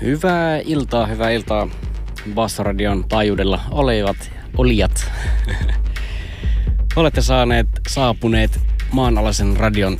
Hyvää iltaa Bassaradion taajuudella olijat. Olette saapuneet maanalaisen radion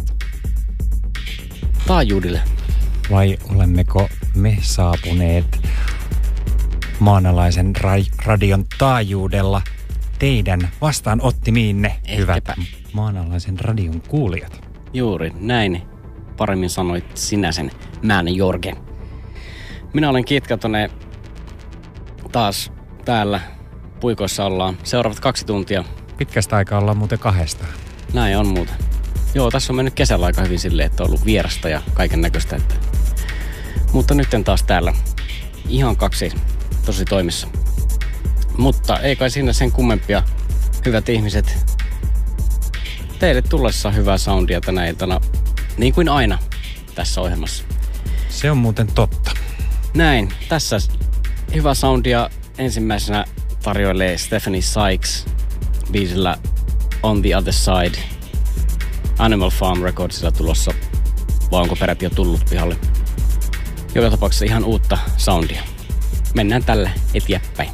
taajuudelle. Vai olemmeko me saapuneet maanalaisen radion taajuudella teidän vastaanottimiinne, hyvät maanalaisen radion kuulijat? Juuri näin. Paremmin sanoit sinä sen, Mään Jorgen. Minä olen Kitkatonen. Taas täällä puikoissa ollaan seuraavat 2 tuntia. Pitkästä aikaa ollaan muuten 2. Näin on muuten. Joo, tässä on mennyt kesällä aika hyvin silleen, että on ollut vierasta ja kaiken näköistä. Mutta nyt en taas täällä. Ihan 2 tosi toimissa. Mutta ei kai siinä sen kummempia, hyvät ihmiset. Teille tullessa hyvää soundia tänä iltana, niin kuin aina tässä ohjelmassa. Se on muuten totta. Näin, tässä hyvää soundia ensimmäisenä tarjoilee Stephanie Sykes biisillä On the Other Side. Animal Farm Recordsilla tulossa, vai onko peräti jo tullut pihalle? Joka tapauksessa ihan uutta soundia. Mennään tällä eteenpäin.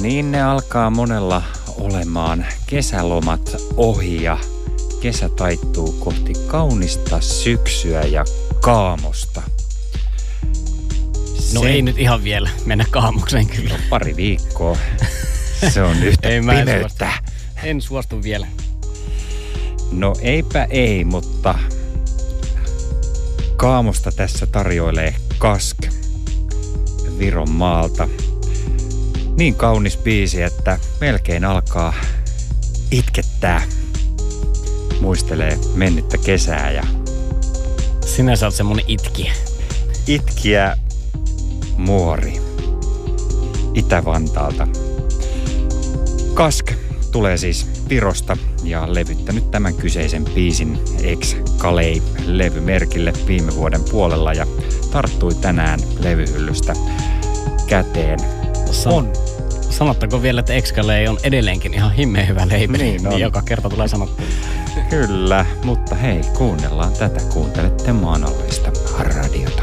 niin ne alkaa monella olemaan kesälomat ohi ja kesä taittuu kohti kaunista syksyä ja kaamosta. No ei nyt ihan vielä mennä kaamokseen kyllä. No, pari viikkoa. Se on yhtä pimeyttä. En suostu vielä. No eipä ei, mutta kaamosta tässä tarjoilee Kask Viron maalta. Niin kaunis biisi, että melkein alkaa itkettää. Muistelee mennyttä kesää ja... Sinä sä oot semmonen itkiä. Itkiä muori Itä-Vantaalta. Kask tulee siis Virosta ja levyttänyt tämän kyseisen biisin Ex-Kalei-levymerkille viime vuoden puolella ja tarttui tänään levyhyllystä käteen. Sanottako vielä, että Ex-Kalei on edelleenkin ihan himmeä hyvä leipä, niin joka kerta tulee sanottu. Kyllä, mutta hei, kuunnellaan tätä. Kuuntelette Maanalaista radiota.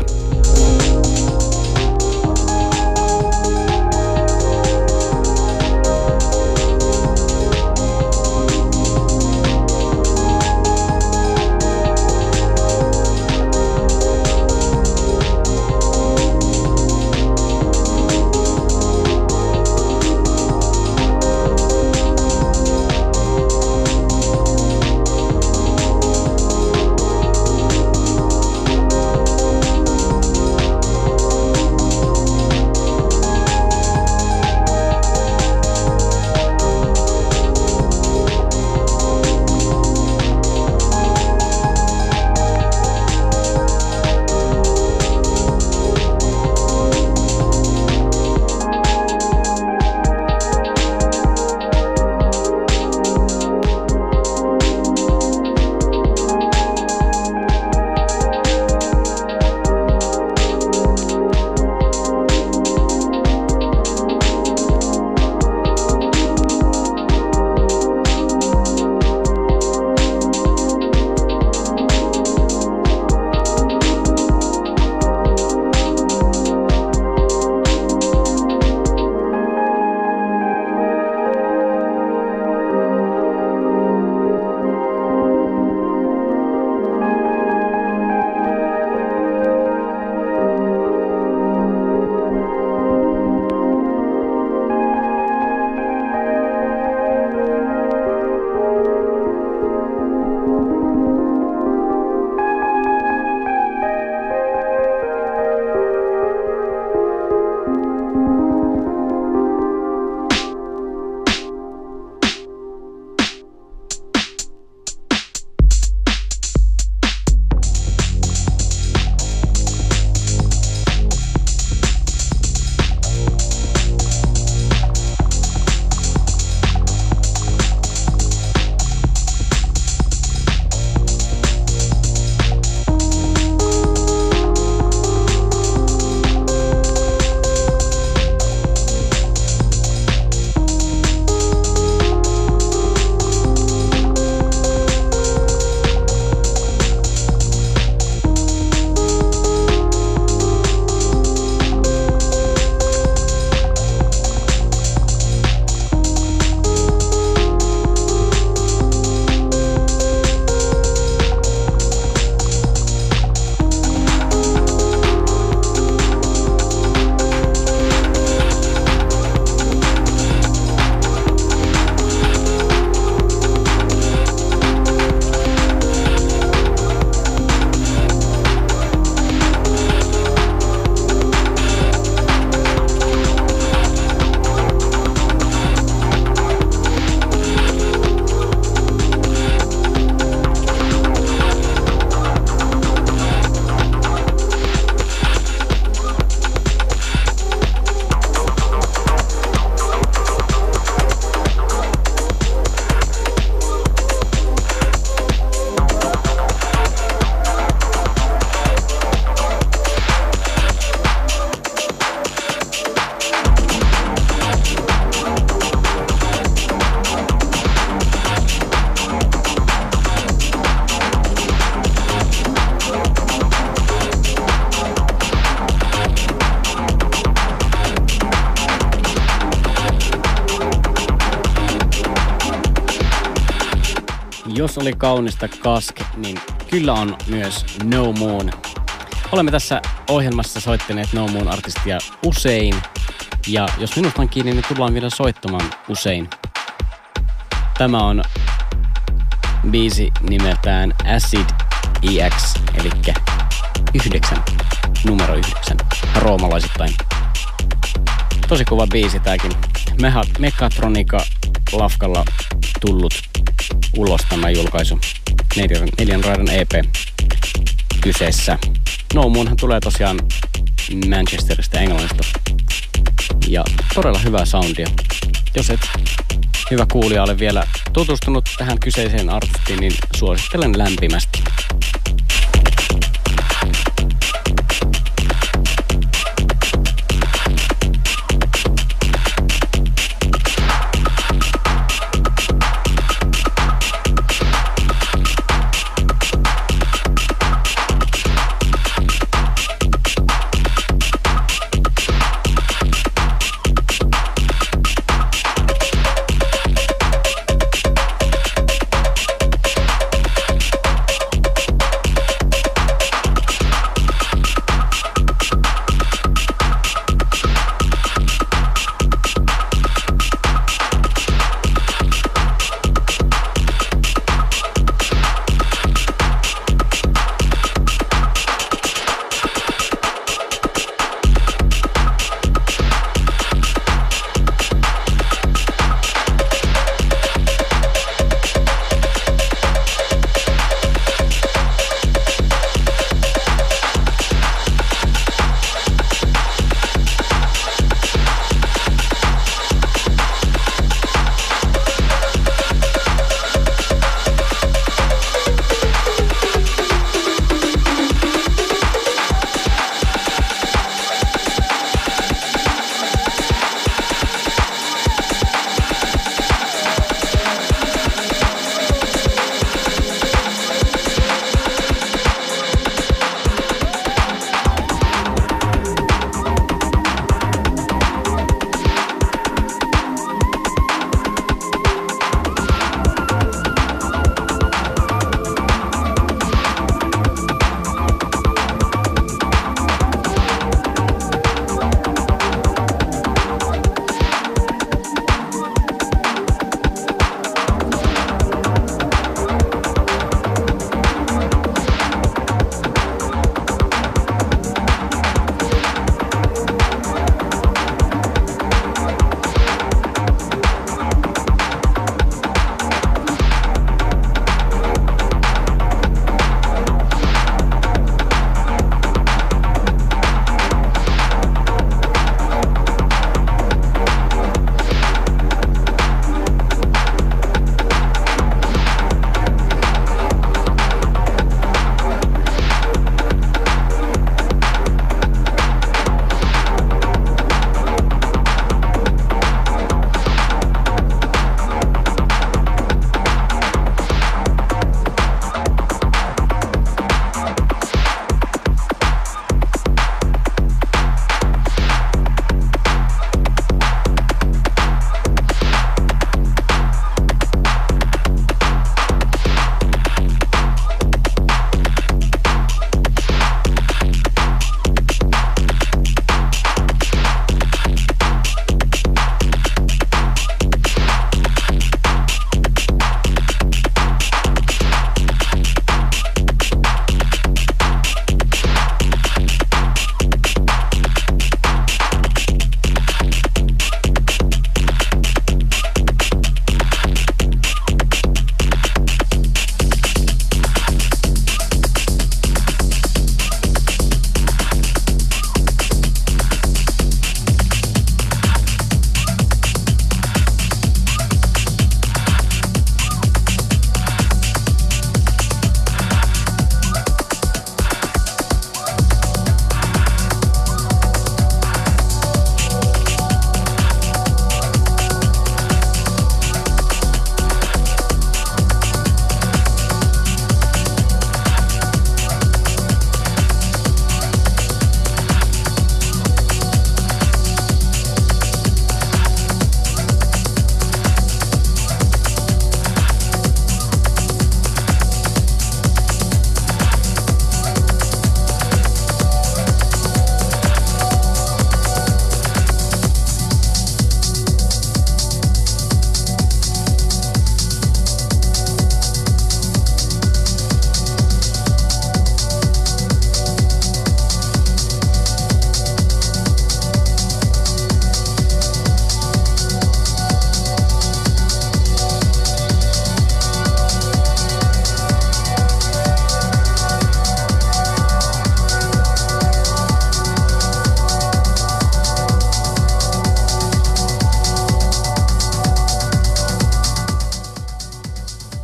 Jos oli kaunista Kask, niin kyllä on myös No Moon. Olemme tässä ohjelmassa soittaneet No Moon -artistia usein. Ja jos minusta on kiinni, niin tullaan vielä soittamaan usein. Tämä on biisi nimeltään Acid EX, eli 9, numero 9, roomalaisittain. Tosi kova biisi tääkin. Mechatronica-lafkalla tullut ulos tämä julkaisu. 4 raidan EP kyseessä. No Moonhan tulee tosiaan Manchesterista, Englannista. Ja todella hyvää soundia. Jos et hyvä kuulija ole vielä tutustunut tähän kyseiseen artistiin, niin suosittelen lämpimästi.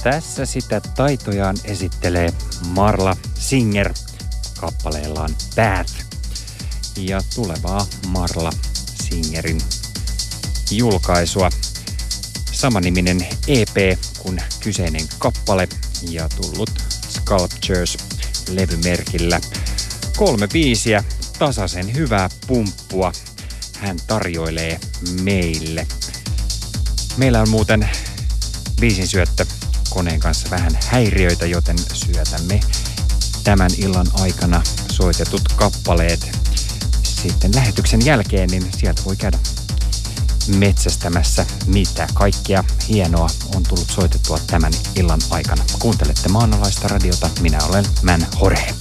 tässä sitä taitojaan esittelee Marla Singer kappaleellaan Path. Ja tulevaa Marla Singerin julkaisua. Samaniminen EP kuin kyseinen kappale ja tullut Sculptures-levymerkillä. 3 biisiä, tasaisen hyvää pumppua hän tarjoilee meille. Meillä on muuten biisin syöttö koneen kanssa vähän häiriöitä, joten syötämme tämän illan aikana soitetut kappaleet sitten lähetyksen jälkeen, niin sieltä voi käydä metsästämässä, mitä kaikkea hienoa on tullut soitettua tämän illan aikana. Kuuntelette Maanalaista radiota, minä olen Man Jorge.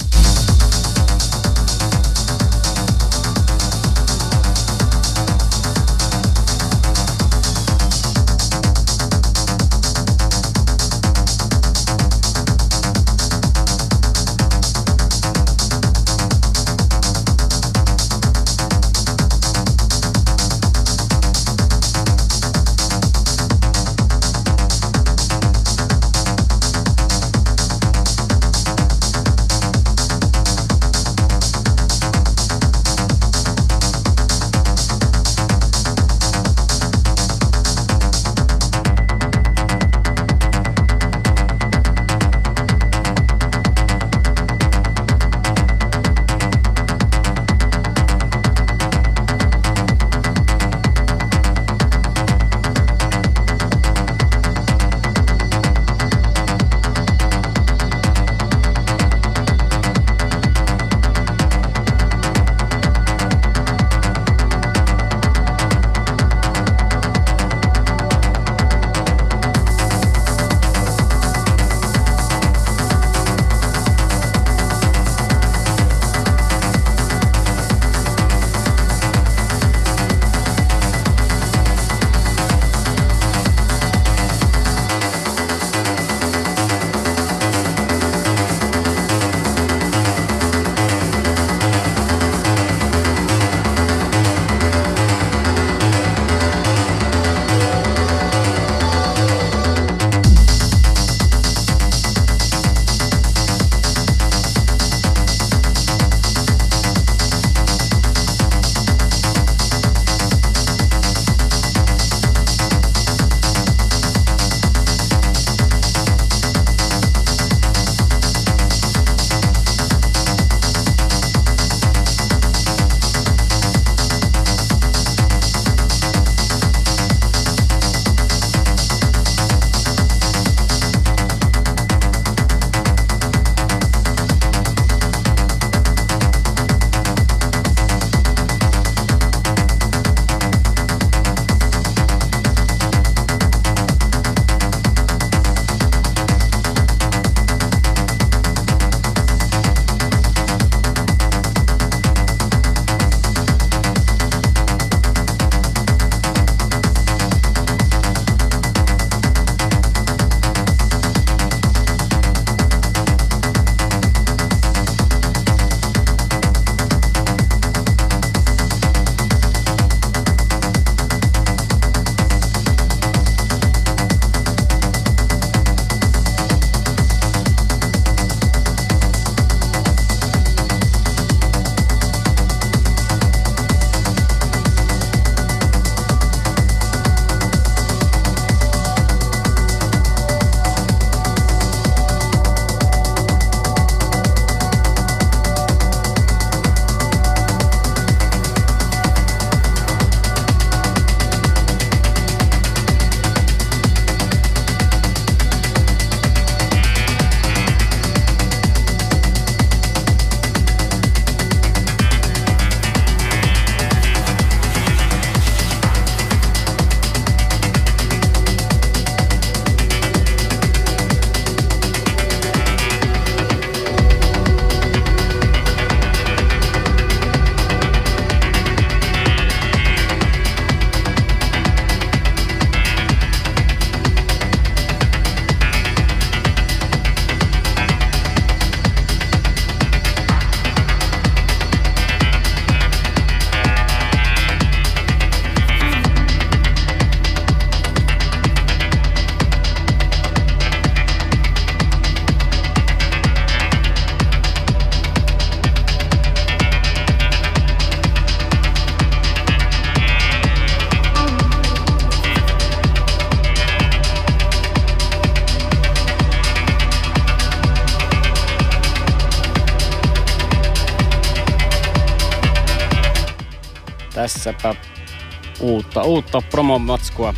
Tässäpä uutta promomatskua.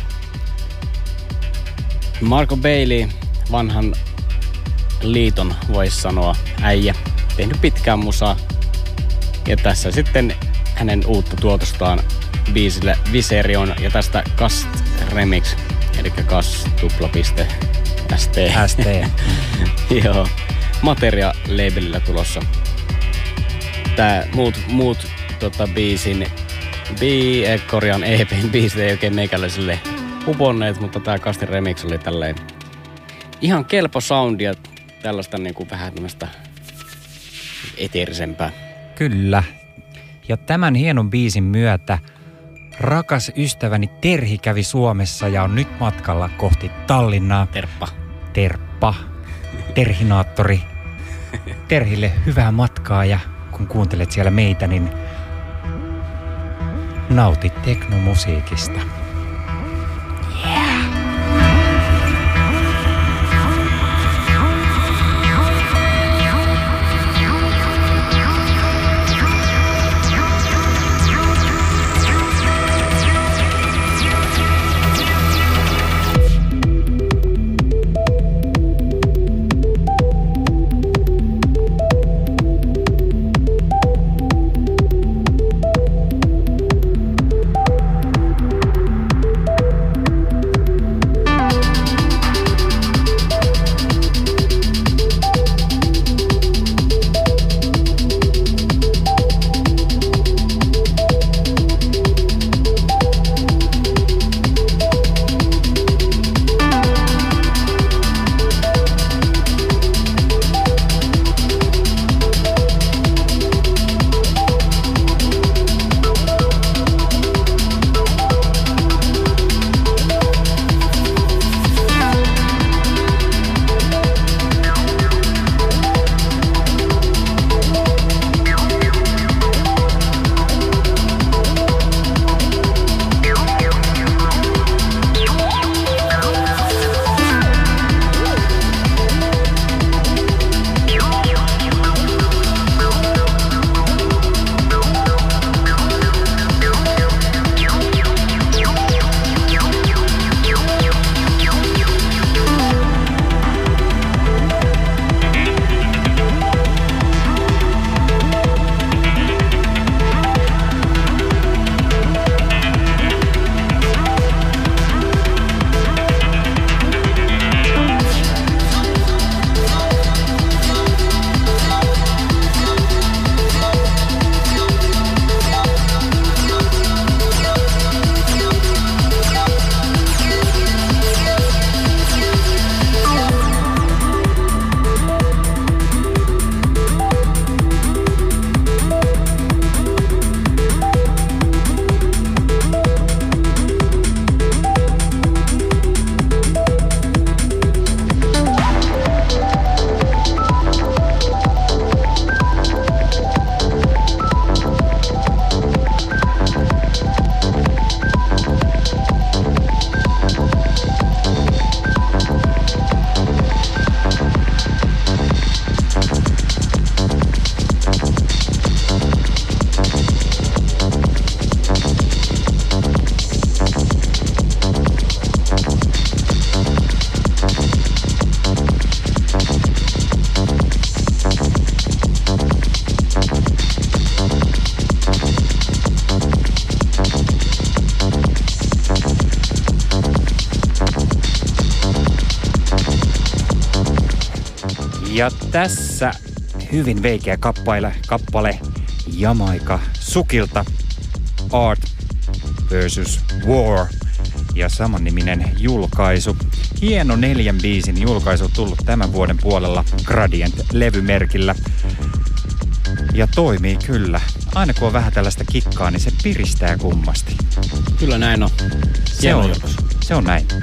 Marco Bailey, vanhan liiton voisi sanoa äijä, tehnyt pitkään musaa. Ja tässä sitten hänen uutta tuotostaan biisille Viserion ja tästä Cast Remix, eli Cast.st. Joo, Materia-labelillä tulossa. Tää muut biisin korjaan EP:n biisit ei oikein meikäläiselle uponneet, mutta tää Cast Remix oli tälleen ihan kelpo soundia, tällaista niinku vähän tämmöistä eteerisempää. Kyllä. Ja tämän hienon biisin myötä rakas ystäväni Terhi kävi Suomessa ja on nyt matkalla kohti Tallinnaa. Terppa. Terhinaattori. Terhille hyvää matkaa ja kun kuuntelet siellä meitä, niin nauti teknomusiikista. Ja tässä hyvin veikeä kappale Jamaica Sukilta Art vs. War ja samanniminen julkaisu. Hieno 4 biisin julkaisu tullut tämän vuoden puolella Gradient-levymerkillä. Ja toimii kyllä. Aina kun on vähän tällaista kikkaa, niin se piristää kummasti. Kyllä näin on. Se on näin.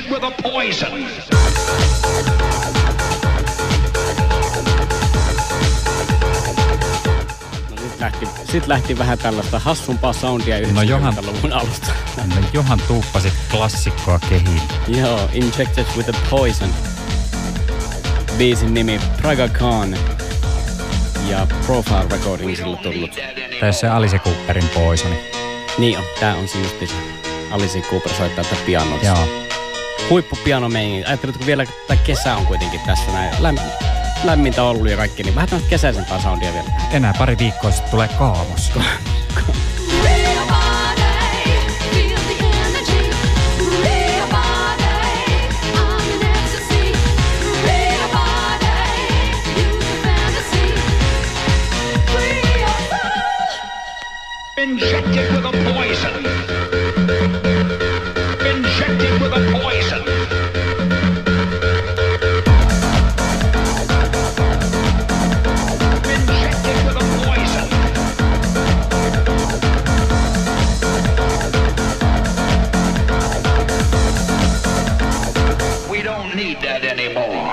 with a poison. Sitten lähti vähän tällaista hassumpaa soundia 90-luvun alusta. No Johan tuuppasit klassikkoa kehiin. Joo, Injected with a Poison. Biisin nimi Praga Khan. Ja Profile Recordingsilla tullut. Tässä se Alice Cooperin Poisoni. Niin on, tää on se justi se. Alice Cooper soittaa tätä pianoa. Joo. Huippupianomeininki. Ajattelut, kun vielä tämä kesä on kuitenkin tässä näin lämmintä ollut ja kaikki, niin vähän tämmöistä kesäisempää soundia vielä. Enää pari viikkoa sitten tulee kaamos. Injected with a poison. Injected with a poison. Injected with a poison. We don't need that anymore.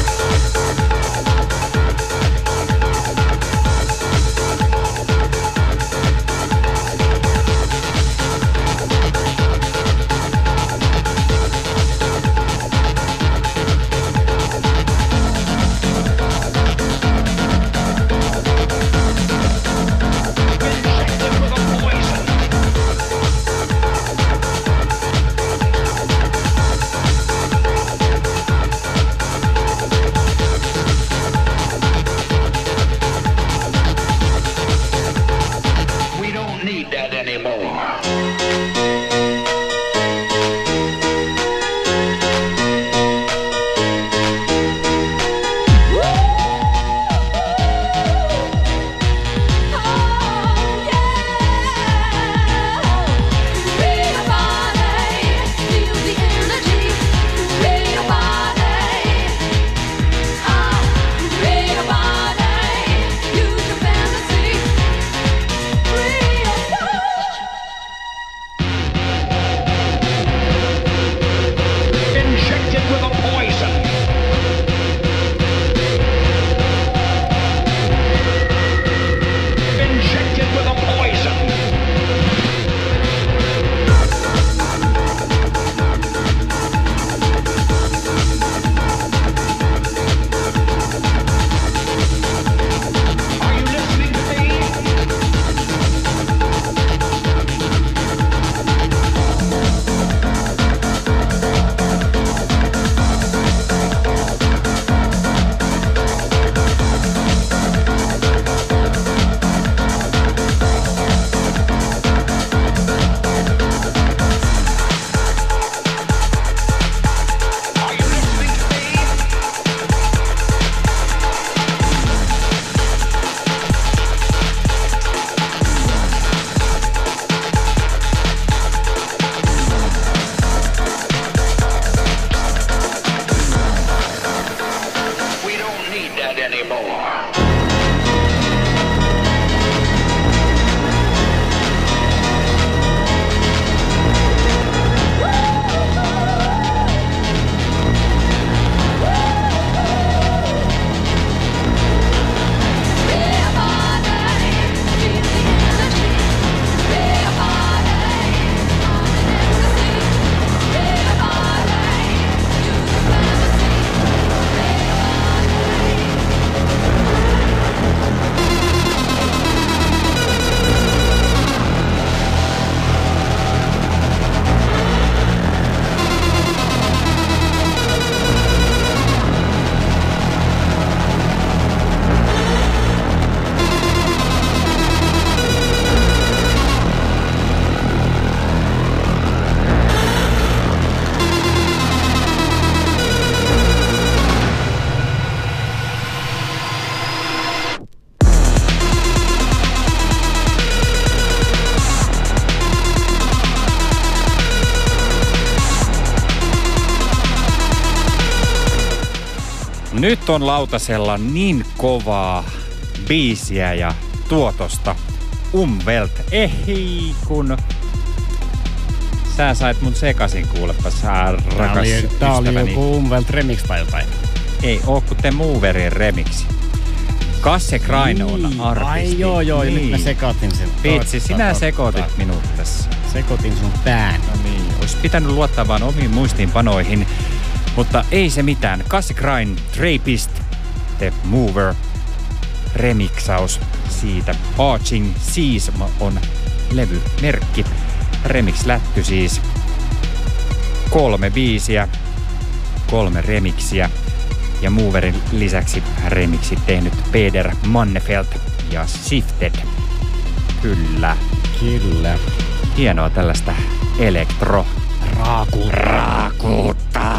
Nyt on lautasella niin kovaa biisiä ja tuotosta Umwelt. Ei kun Sä sait mun sekasin kuulepas, rakas Tää oli ystäväni. joku Umwelt Remix tai jotain. Ei oo kun The Moverin remixi. Kasse Krain on artisti. Ai joo, niin. nyt mä sekoitin sen. Vitsi, sinä sekoitit minut tässä. Sekoitin sun pään. No niin, olisi pitänyt luottaa vaan omiin muistiinpanoihin. Mutta ei se mitään. Kasse Krain, Trapist, The Mover, remixaus siitä. Arching Seas on levymerkki. Remix-lätty siis. 3 biisiä, 3 remixiä. Ja Moverin lisäksi remixit tehnyt Peder Mannefelt ja Shifted. Kyllä. Kyllä. Hienoa tällaista raakuutta.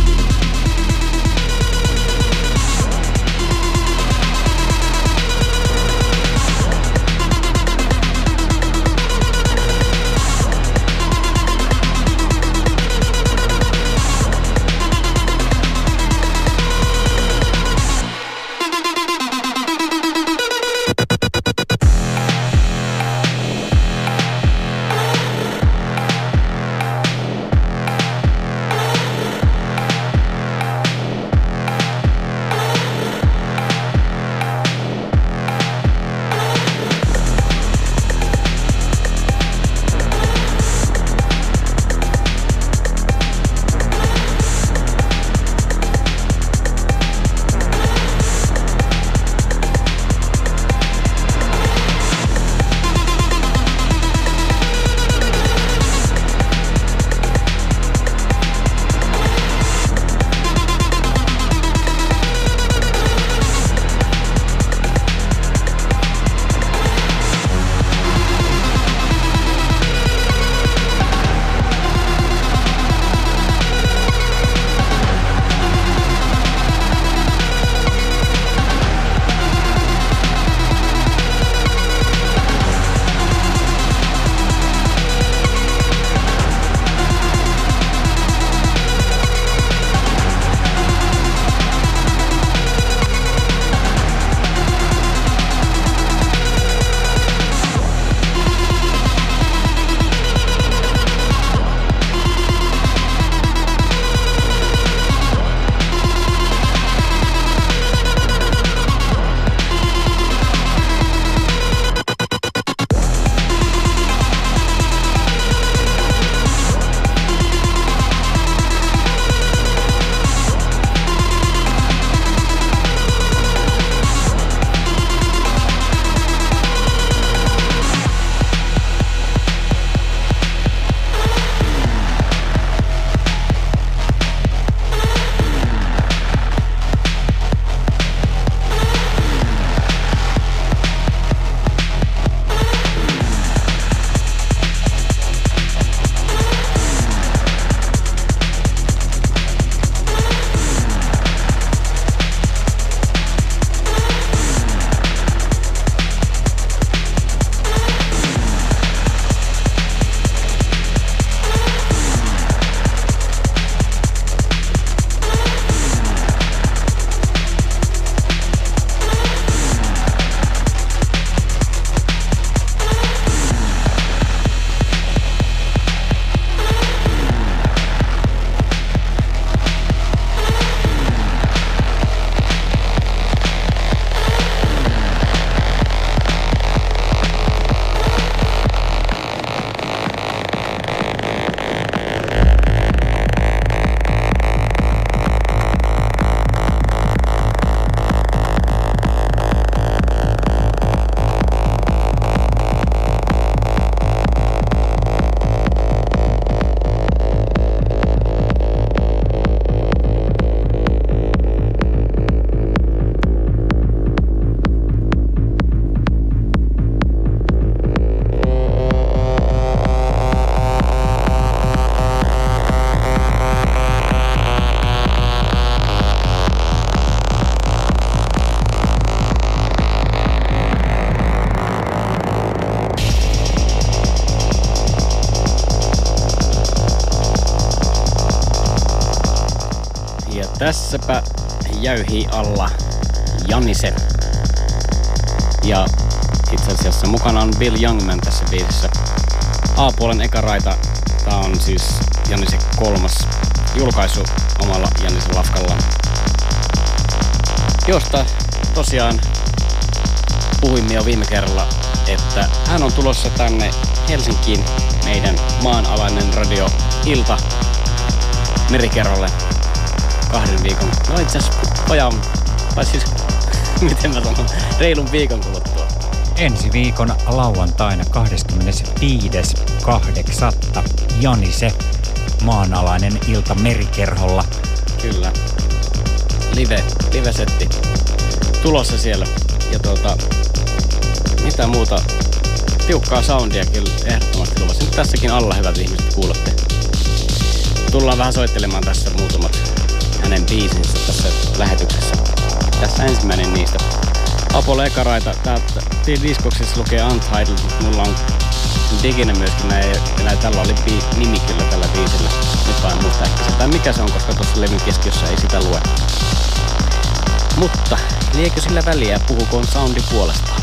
Tässäpä jäyhii alla Janise. Ja itse asiassa mukana on Bill Youngman tässä biisissä. A-puolen eka raita Tää on siis Jannisen 3. julkaisu omalla Jannisen lafkallaan, josta tosiaan puhuimme jo viime kerralla, että hän on tulossa tänne Helsinkiin meidän maanalainen radio ilta merikerrolle 2 viikon. No itse asiassa tai siis miten mä sanon, reilun viikon kuluttua. Ensi viikon lauantaina 25.8. Janise maanalainen ilta merikerholla. Kyllä. Live-setti tulossa siellä. Ja mitä muuta? Tiukkaa soundia kyllä ehdottomasti luvassa. Nyt tässäkin alla, hyvät ihmiset, kuulette. Tullaan vähän soittelemaan tässä muutamat hänen biisinsä tässä lähetyksessä. Tässä ensimmäinen niistä. Apollo Ekaraita. Täältä diskoksissa lukee Untitled, mutta mulla on diginen myöskin näin. Tällä oli nimi kyllä tällä biisillä. Nyt vaan muista ehkä se. Tai mikä se on, koska tuossa levyn keskiössä ei sitä lue. Mutta liekö sillä väliä, puhukoon soundi puolestaan?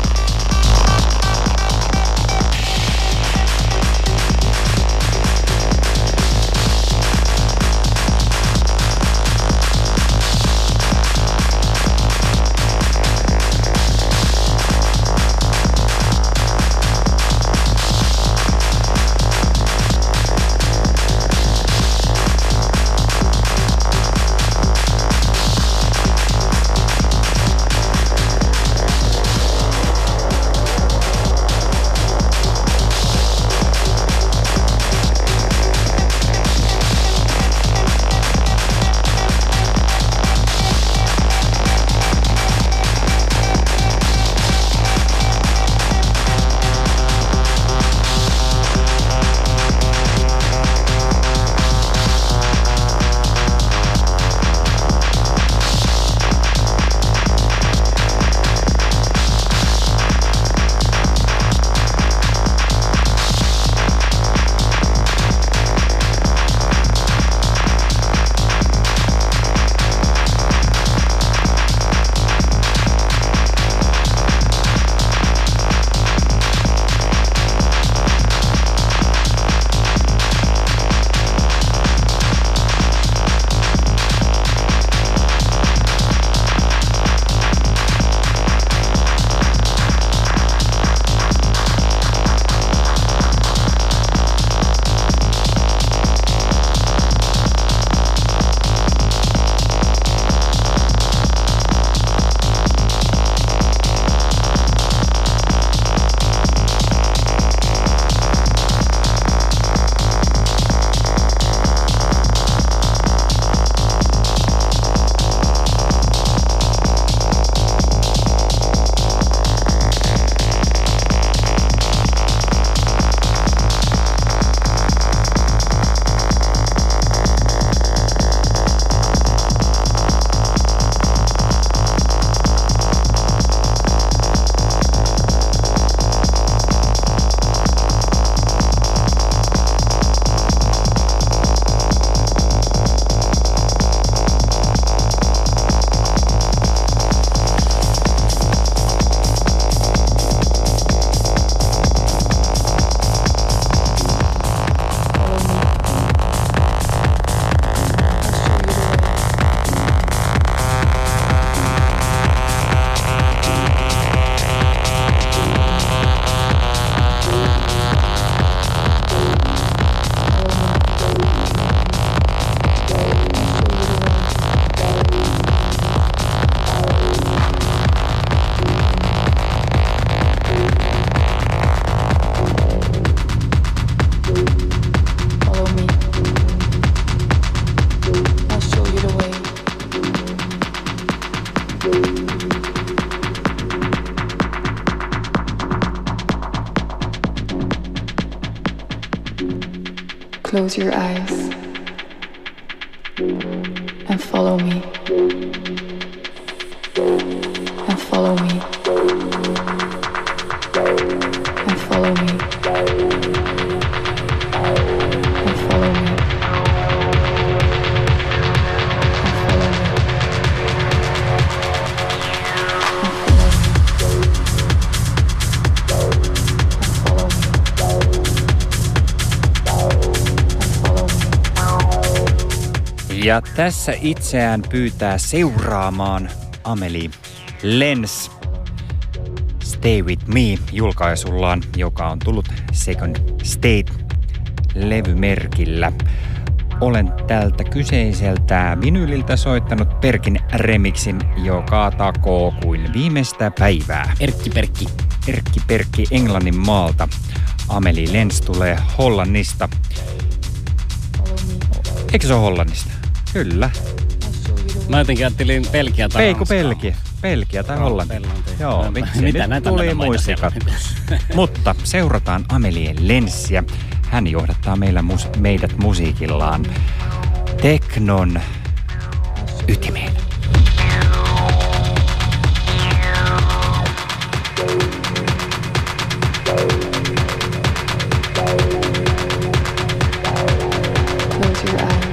Close your eyes and follow me. And follow me. And follow me. And follow me. Follow me. Ja tässä itseään pyytää seuraamaan Amelie Lenz Stay With Me julkaisullaan, joka on tullut Second State-levymerkillä. Olen tältä kyseiseltä vinyliltä soittanut Perkin remixin, joka takoo kuin viimeistä päivää. Erkki Perkki Englannin maalta. Amelie Lenz tulee Hollannista. Eikö se ole Hollannista? Kyllä. Mä jotenkin ajattelin Belgia tai Belgia tai Hollanti. Joo, miksi Mitä nyt tuli muistikattu. Mutta seurataan Amelie Lenzia. Hän johdattaa meidät musiikillaan teknon ytimeen. Close your eyes.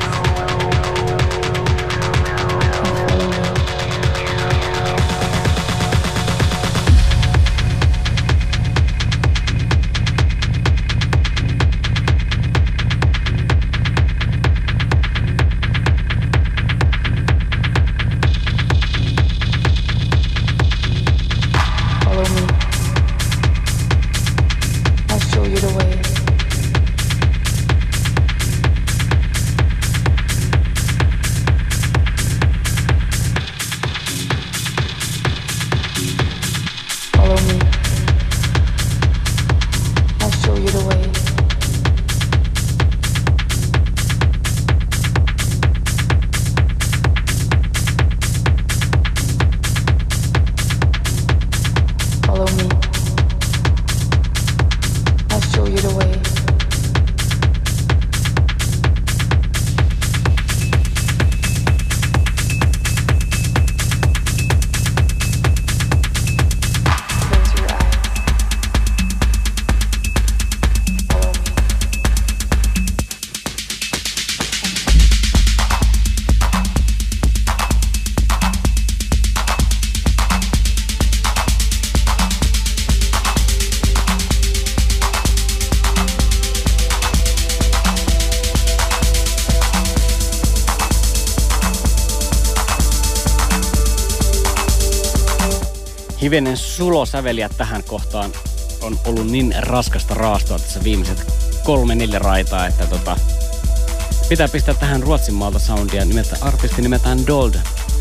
Hivenen sulosäveliä tähän kohtaan on ollut niin raskasta raastoa tässä viimeiset 3-4 raitaa, että pitää pistää tähän Ruotsin maalta soundia. Artisti nimetään Dold.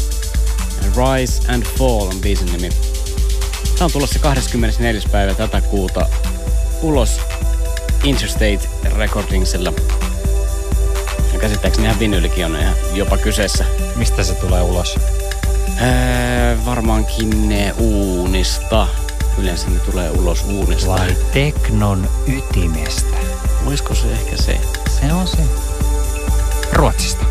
Rise and Fall on biisin nimi. Tää on tulossa 24. päivä tätä kuuta ulos Interstate Recordingsilla. Ja käsittääkseni ihan vinyylikin on ihan jopa kyseessä. Mistä se tulee ulos? Varmaankin uunista. Yleensä ne tulee ulos uunista. Vai teknon ytimestä? Olisiko se ehkä se? Se on se. Ruotsista.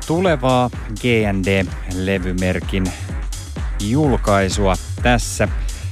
tulevaa G&D-levymerkin julkaisua tässä.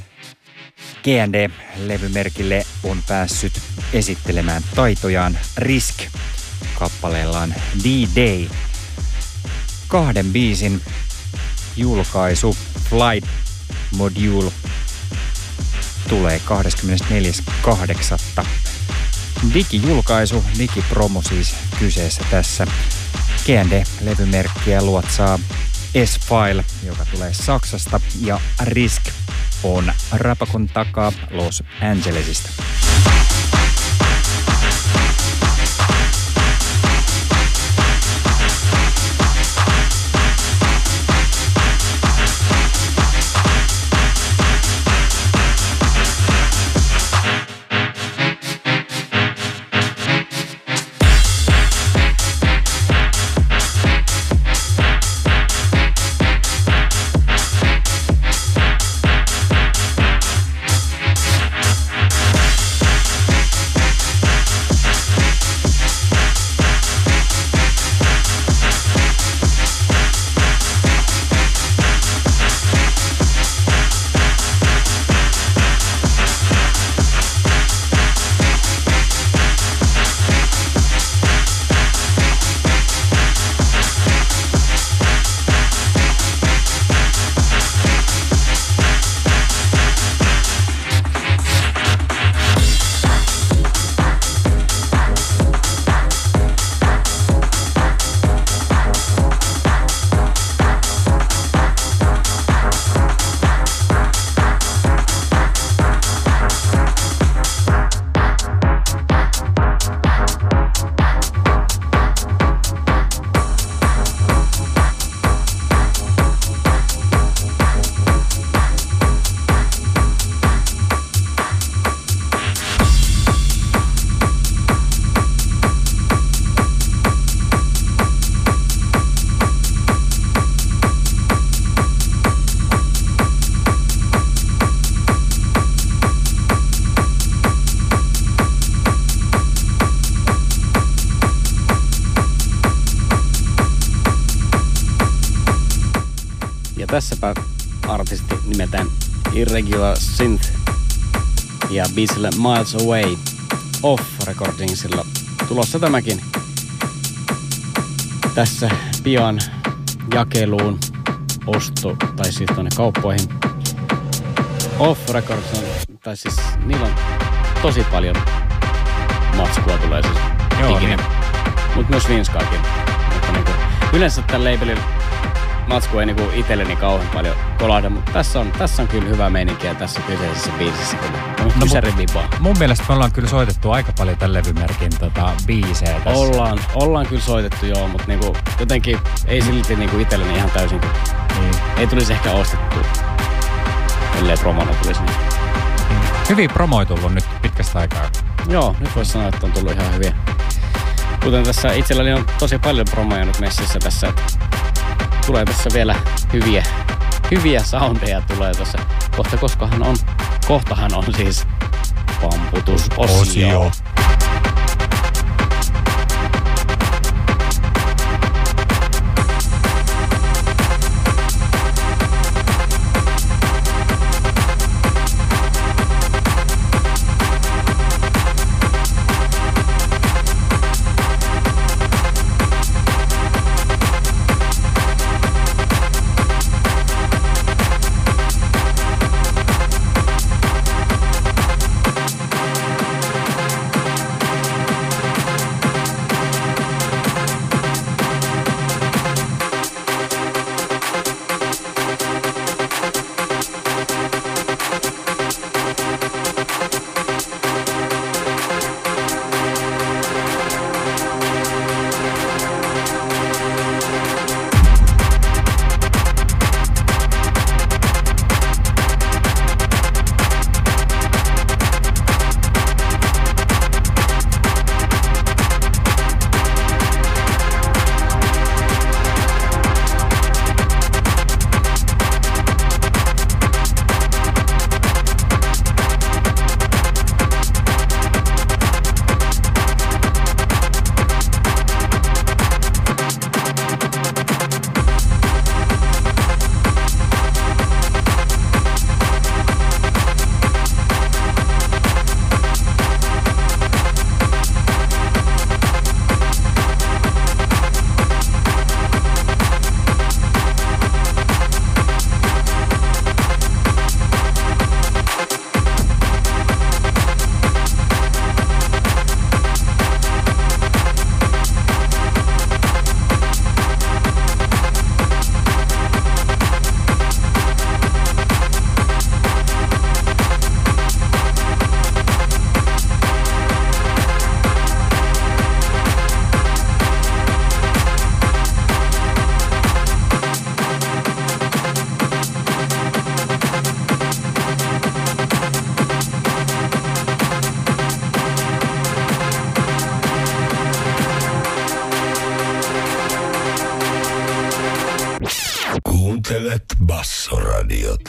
G&D-levymerkille on päässyt esittelemään taitojaan Risk kappaleellaan D-Day. 2 biisin julkaisu Flight Module tulee 24.8. Digijulkaisu, digipromo siis kyseessä tässä. G&D-levymerkkiä luotsaa S-File, joka tulee Saksasta, ja Risk on Rapakon takaa Los Angelesista. Tässäpä artisti nimetään Irregular Synth ja biisillä Miles Away Off Recordingsilla tulossa tämäkin tässä pian jakeluun, osto tai siis tuonne kauppoihin. Off Records on, tai siis niillä on tosi paljon matskua tulee siis ikinä, mutta myös Vinskaakin. Mutta niinku, yleensä tällä labelilla matsku ei niinku itselleni kauhean paljon kolahda, mutta tässä on kyllä hyvä meininkiä tässä kyseisessä biisissä. Mun mielestä me ollaan kyllä soitettu aika paljon tämän levymerkin biisejä tässä. Ollaan kyllä soitettu joo, mutta niinku, jotenkin ei silti niinku itselleni ihan täysin. Ei tulisi ehkä ostettua, ellei promona tulisi. Hyviä promoja tullut nyt pitkästä aikaa. Joo, nyt voisi sanoa, että on tullut ihan hyviä. Kuten tässä itselläni on tosi paljon promoja nyt messissä tässä. Tulee tässä vielä hyviä soundeja tulee tässä. Kohtahan on siis pamputusosio. Kuuntelet Bassoradiota.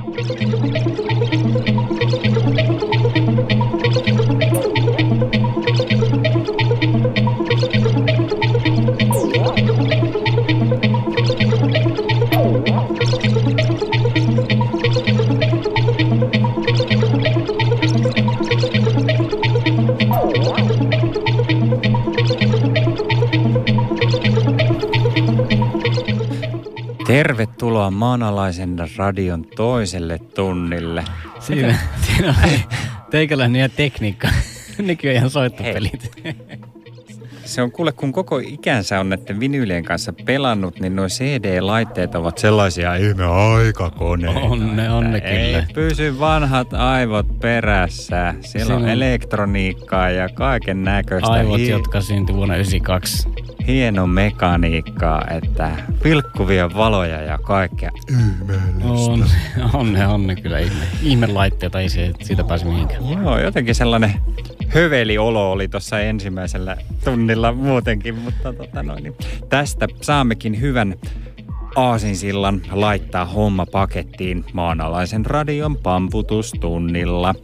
Tervetuloa Maanalaisen radion toiselle tunnille. Siinä on teikäläinen ja tekniikka. Nykyään ihan soittopelit. Se on kuule, kun koko ikänsä on näiden vinyylien kanssa pelannut, niin nuo CD-laitteet ovat sellaisia ihme aikakoneita. On ne kyllä. Ei pysy vanhat aivot perässä. Siellä on elektroniikkaa ja kaiken näköistä. Aivot, jotka syntyi vuonna 1992. Hieno mekaniikkaa, että vilkkuvia valoja ja kaikkea ihmeellistä. On ne kyllä ihmelaitteita, ei siitä pääse mihinkään. Joo, jotenkin sellainen höveliolo oli tuossa ensimmäisellä tunnilla muutenkin, mutta niin. Tästä saammekin hyvän aasinsillan laittaa homma pakettiin Maanalaisen radion pamputustunnilla.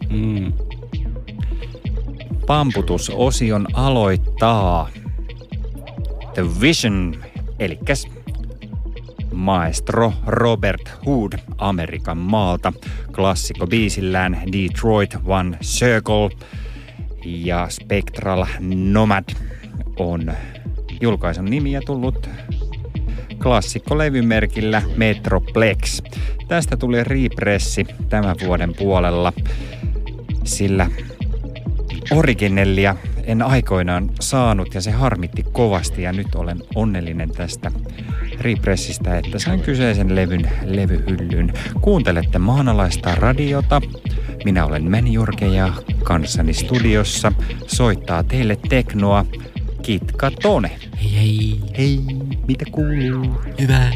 Pamputusosion aloittaa The Vision, elikkäs maestro Robert Hood Amerikan maalta klassikkobiisillään Detroit One Circle, ja Spectral Nomad on julkaisun nimi ja tullut klassikkolevymerkillä Metroplex. Tästä tuli repressi tämän vuoden puolella, sillä originellia en aikoinaan saanut ja se harmitti kovasti, ja nyt olen onnellinen tästä repressistä, että sain kyseisen levyn levyhyllyyn. Kuuntelette Maanalaista radiota. Minä olen Menjurke ja kanssani studiossa soittaa teille teknoa Kitka Tone. Hei. Hei, mitä kuuluu? Hyvä.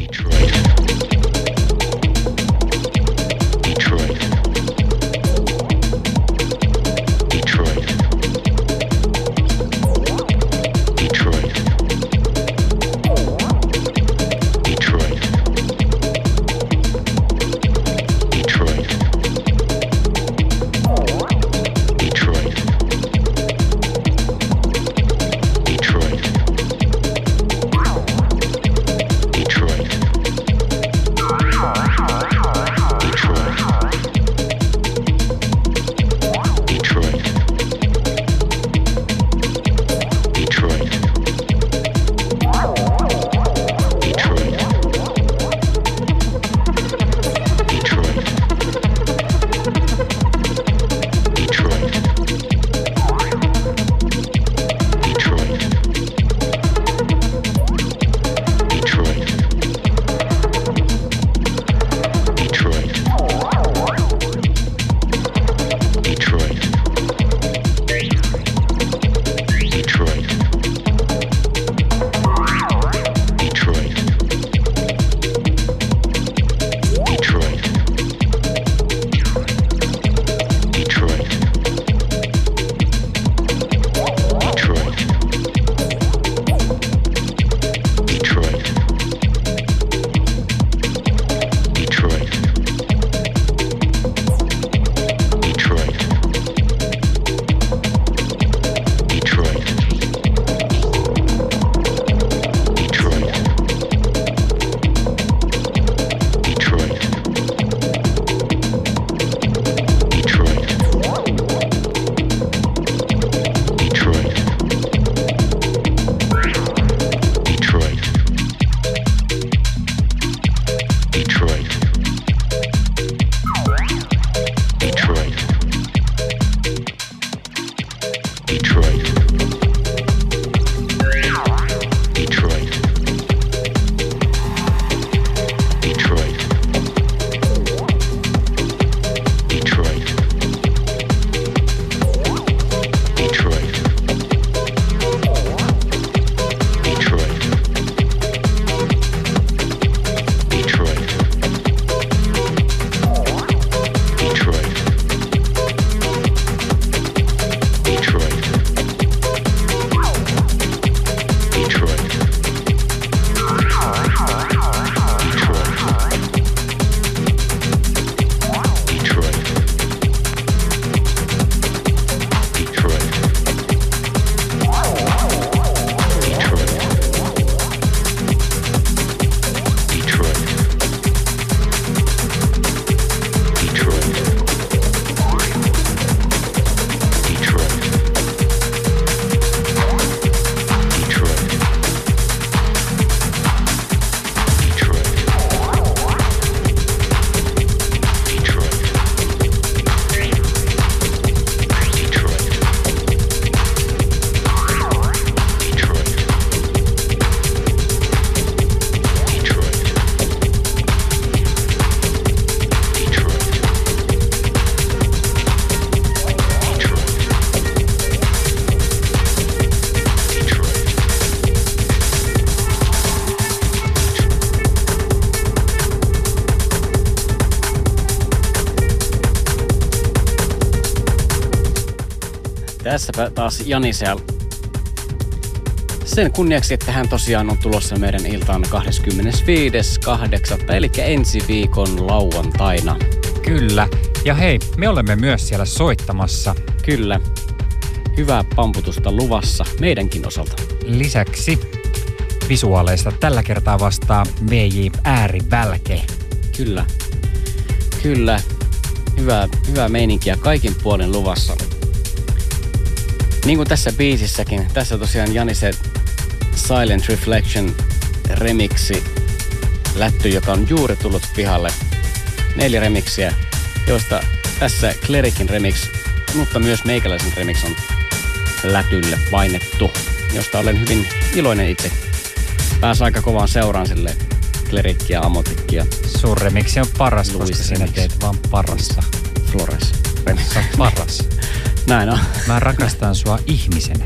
tässäpä taas Janisea. Sen kunniaksi, että hän tosiaan on tulossa meidän iltaan 25.8. eli ensi viikon lauantaina. Kyllä. Ja hei, me olemme myös siellä soittamassa. Kyllä. Hyvää pamputusta luvassa meidänkin osalta. Lisäksi visuaaleista tällä kertaa vastaa VJ Äärivälke. Kyllä. Kyllä. Hyvää meininkiä kaikin puolin luvassa. Niin kuin tässä biisissäkin, tässä tosiaan Janisen Silent Reflection remixi lätty, joka on juuri tullut pihalle. 4 remixiä, joista tässä Clericin remix, mutta myös meikäläisen remix on lätylle painettu, josta olen hyvin iloinen itse. Pääsi aika kovaan seuraan silleen Clerickia, Amotikkia. Sun remixi on paras, Louis koska sinä remix. teet vaan parasta. Flores remix. Sä oot paras. Näin on. Mä rakastan sua ihmisenä.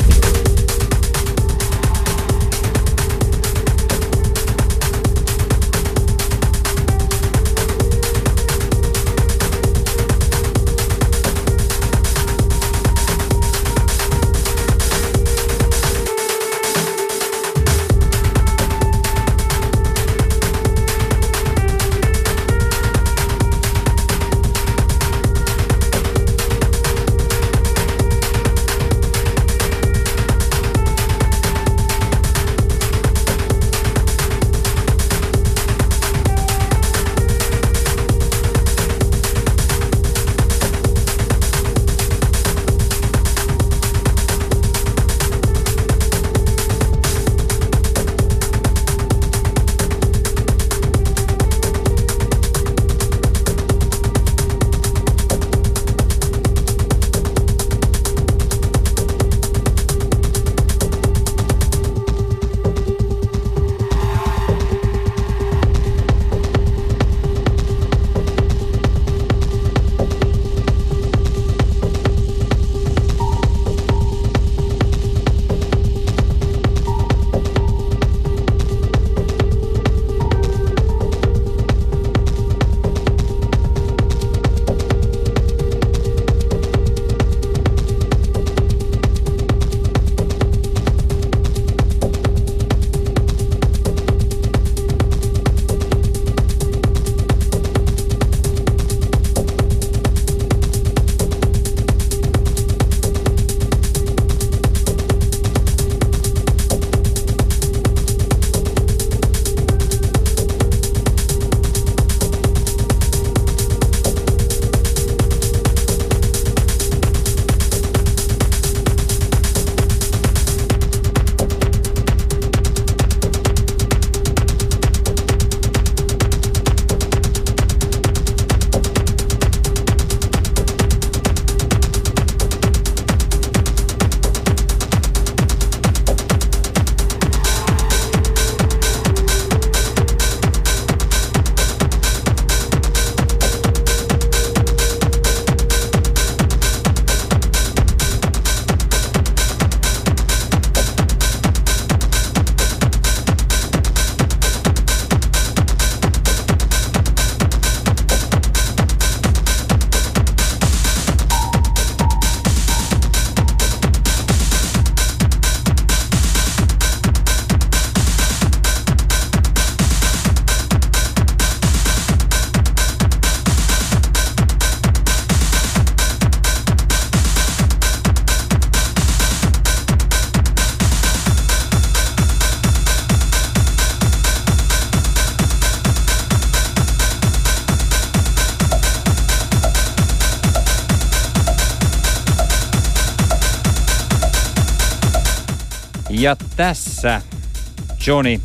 Ja tässä Johnny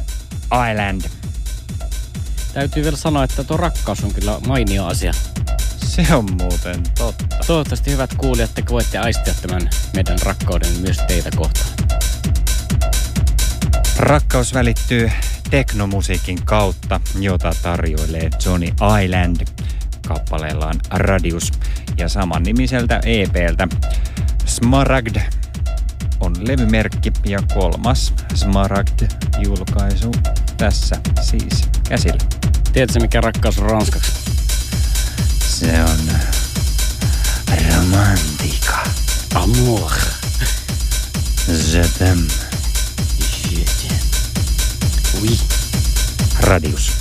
Island. Täytyy vielä sanoa, että tuo rakkaus on kyllä mainio asia. Se on muuten totta. Toivottavasti hyvät kuulijat, te voitte aistia tämän meidän rakkauden myös teitä kohtaan. Rakkaus välittyy teknomusiikin kautta, jota tarjoilee Johnny Island kappaleellaan Radius ja samannimiseltä EP:ltä. Smaragd on levymerkki ja 3. Smaragd-julkaisu tässä siis käsillä. Tiedätkö mikä rakkaus on ranskaksi? Se on romantika. Amour. Je t'aime. Je t'aime. Oui. Radius.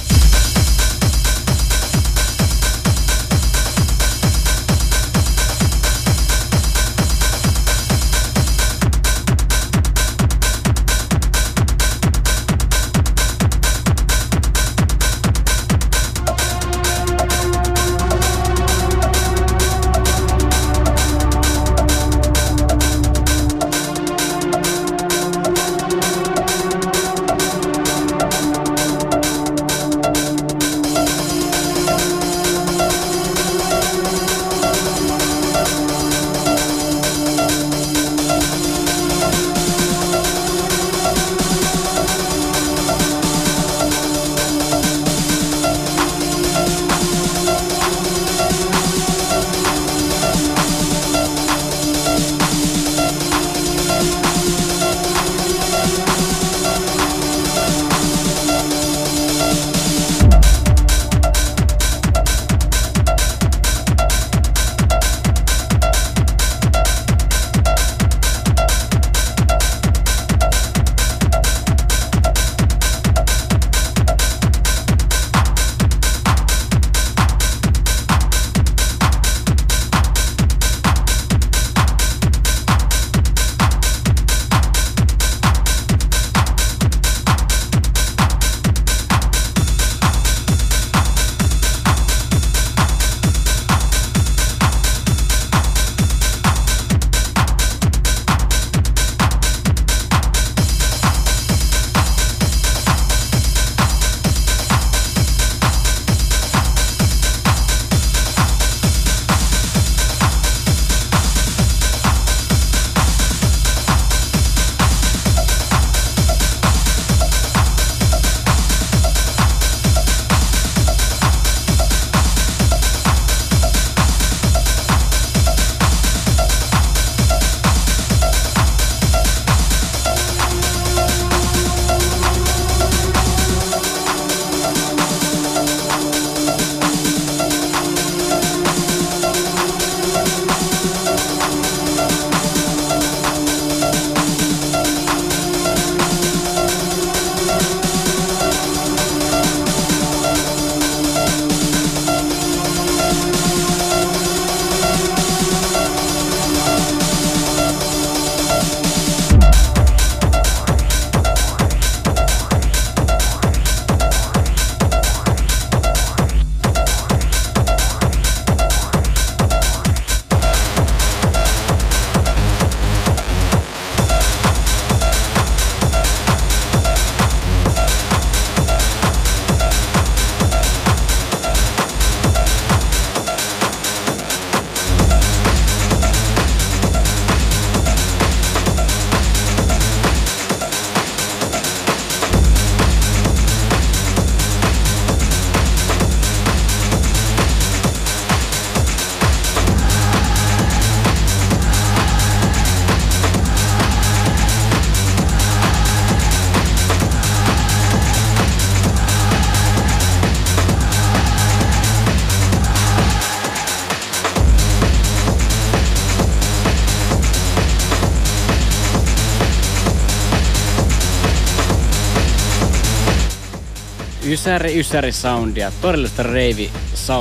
Ysäri soundia, todellista reivi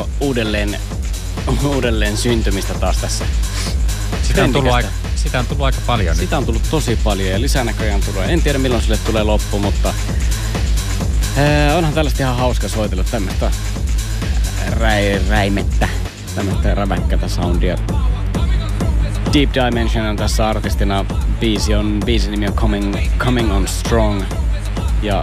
uudelleen syntymistä taas tässä. Sitä on tullut aika paljon nyt. Sitä on tullut tosi paljon ja lisänäköjään tulee. En tiedä milloin sille tulee loppu, mutta onhan tällaista ihan hauska soitella tämmöistä räimettä, tämmöistä räväkkätä soundia. Deep Dimension on tässä artistina, biisin nimi on Coming on Strong ja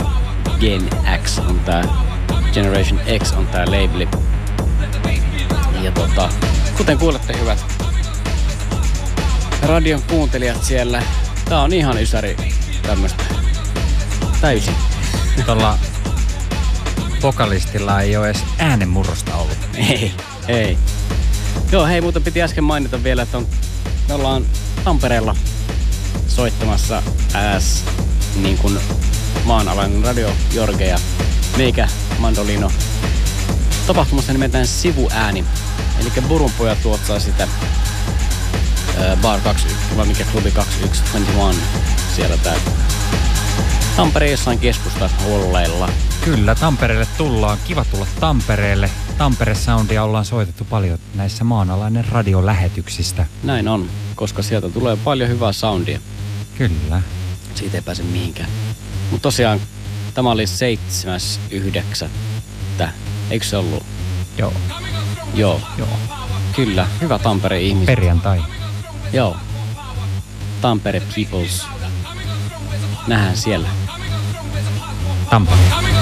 Generation X on tää labeli. Ja kuten kuulette hyvät radion kuuntelijat siellä, tää on ihan ysäri tämmöstä täysin. Tuolla vokalistilla ei ole edes äänenmurrosta ollut. Ei. Joo, hei, muuten piti äsken mainita vielä, että me ollaan Tampereella soittamassa niin kuin maanalainen Radio Jorge ja meikä Mandolino tapahtumassa nimetään Sivuääni. Eli Burunpojat tuottaa sitä Bar 21, vai mikä klubi 2121 siellä täällä. Tampereen jossain keskusta olleilla. Kyllä, Tampereelle tullaan. Kiva tulla Tampereelle. Tampere-soundia ollaan soitettu paljon näissä maanalainen radiolähetyksistä. Näin on, koska sieltä tulee paljon hyvää soundia. Kyllä. Siitä ei pääse mihinkään. Mutta tosiaan, tämä oli 7.9. Eikö se ollut? Joo. Joo. Kyllä, hyvä Tampereen ihmisiä. Perjantai. Joo. Tampere Peoples. Nähdään siellä. Tampere.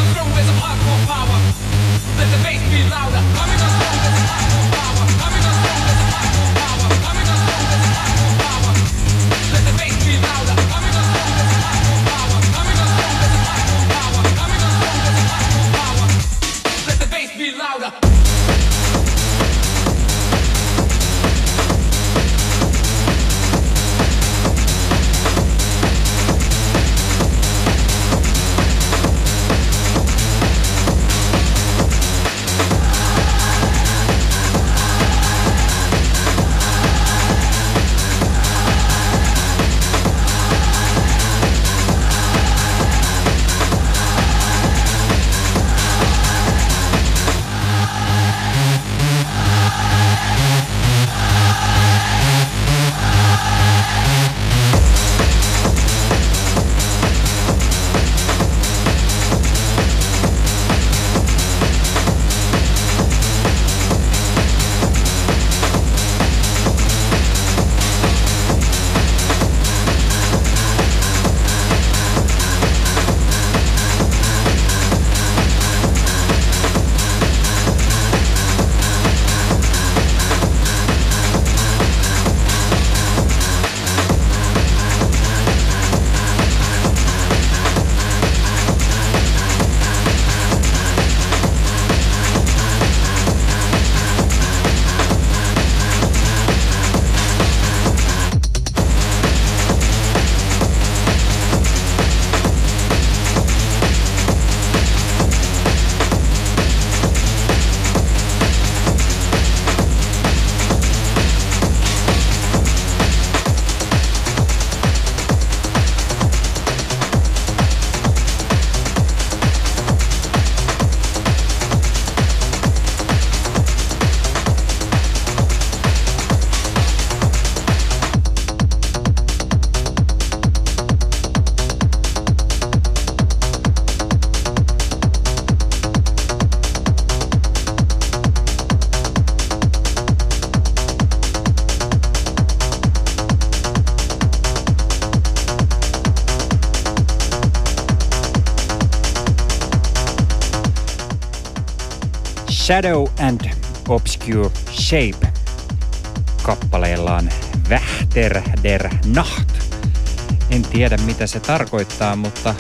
Shadow and Obscure Shape kappaleellaan Wächter der Nacht. En tiedä mitä se tarkoittaa, mutta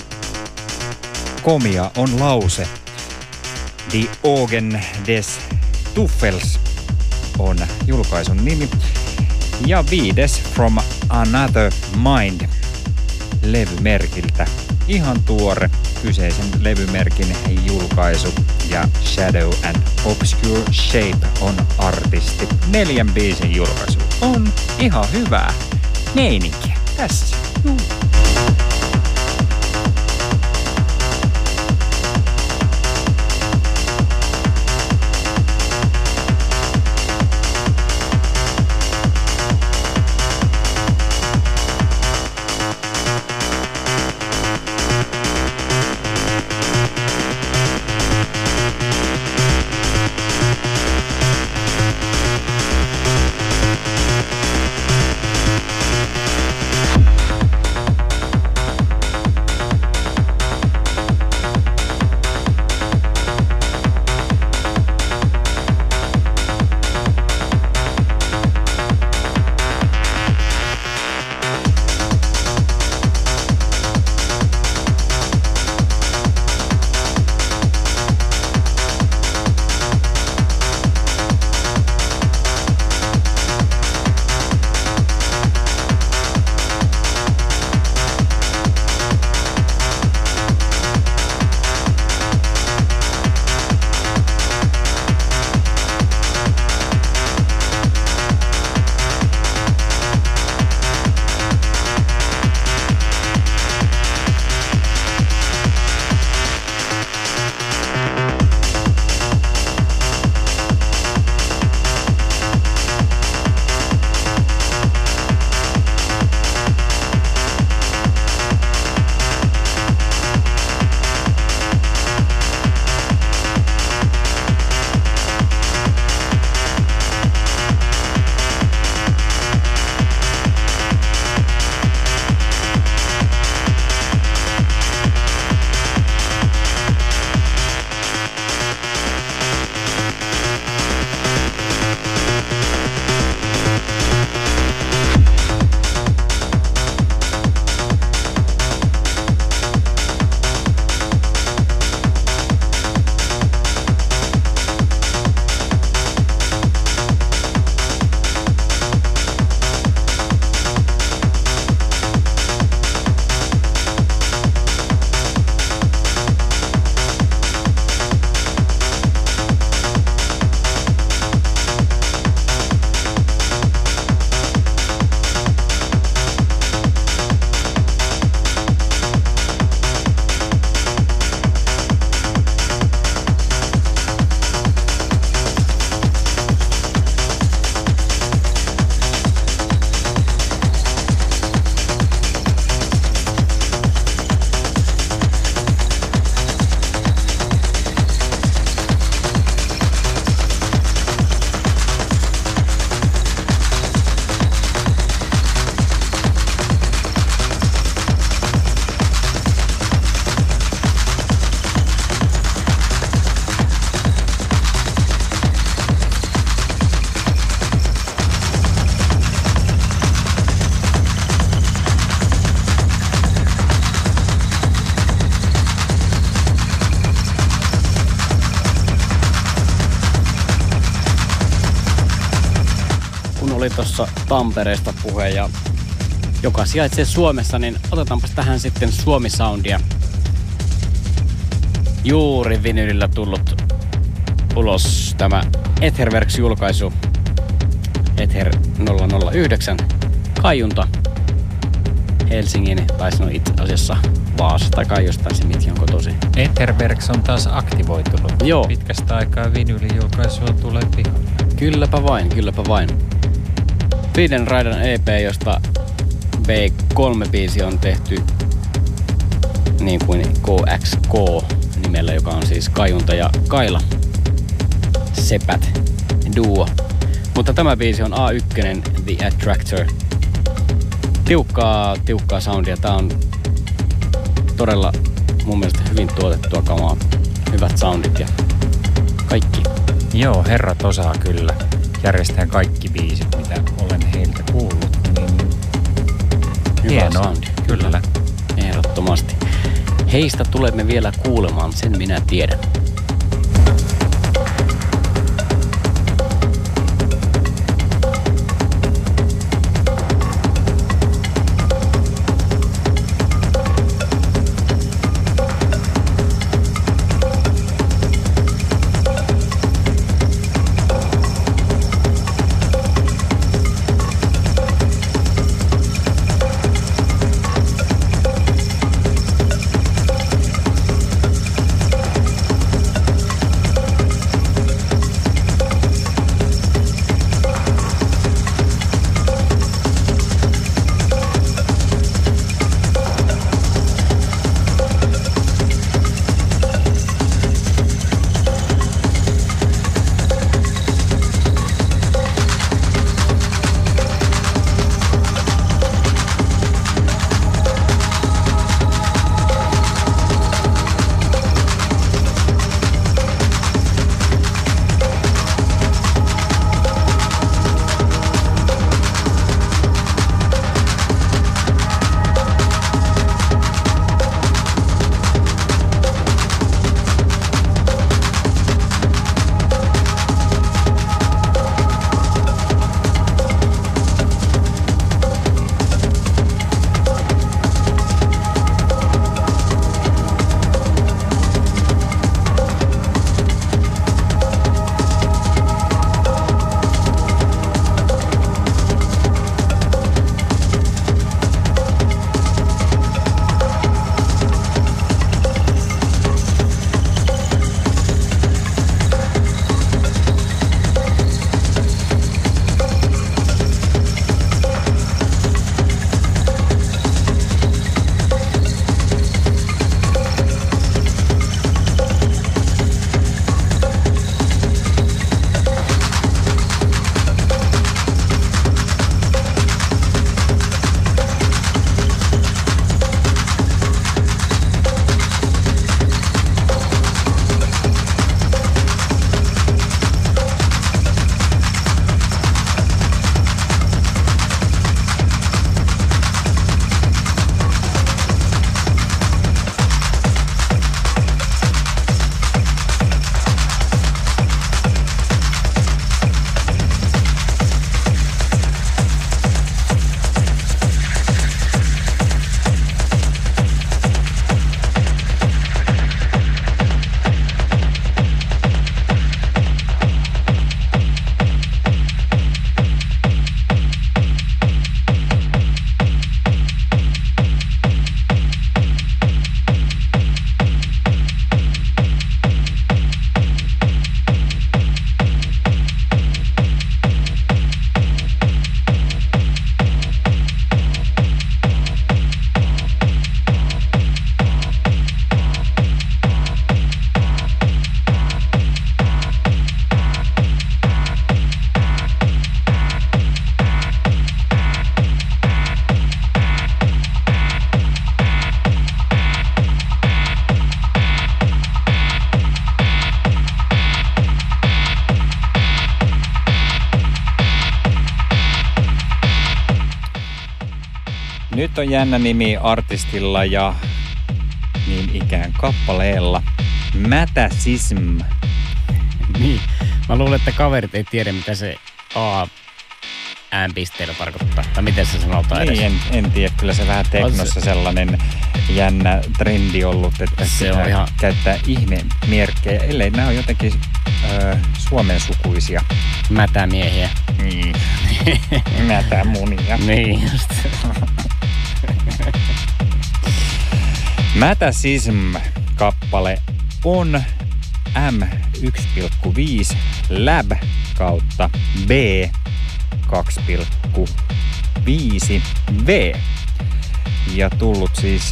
komia on lause. Die Augen des Teufels on julkaisun nimi. Ja 5. From Another Mind levymerkiltä. Ihan tuore kyseisen levymerkin julkaisu ja Shadow and Obscure Shape on artisti. 4 biisin julkaisu on ihan hyvää meininkiä tässä. oli tuossa Tampereesta puhe ja joka sijaitsee Suomessa, niin otetaanpas tähän sitten Suomi-soundia. Juuri vinylillä tullut ulos tämä Etherworks-julkaisu. Ether 009. Kaiunta. Helsingin, tai no itse asiassa Vaasa tai Kaijosta, tai se mitkä onko tosi. Etherworks on taas aktivoitunut. Joo. Pitkästä aikaa vinylijulkaisua tulee pihalle. Kylläpä vain. Viiden raidan EP, josta B3-biisi on tehty niin kuin KXK nimellä, joka on siis Kaiunta ja Kaila sepät duo. Mutta tämä biisi on A1, The Attractor. Tiukkaa soundia. Tää on todella mun mielestä hyvin tuotettua kamaa. Hyvät soundit ja kaikki. Joo, herrat osaa kyllä järjestää kaikki biisit, mitä olen heiltä kuullut. Niin Hyvä hienoa, soundi. kyllä. Ehdottomasti. Heistä tulemme vielä kuulemaan, sen minä tiedän. Nyt on jännä nimi artistilla ja niin ikään kappaleella. Mätäsism. Niin. Mä luulen, että kaverit ei tiedä, mitä se A äänpisteellä tarkoittaa? Tai miten se sanotaan edes? Niin, en tiedä. Kyllä se vähän teknossa sellainen jännä trendi ollut, että se on ihan käyttää ihmemerkkejä, ellei nämä on jotenkin suomen sukuisia. mätämiehiä. Niin. Mätämunia. Niin just. Mätäsism-kappale on M1,5 Lab kautta B 2,5 V. Ja tullut siis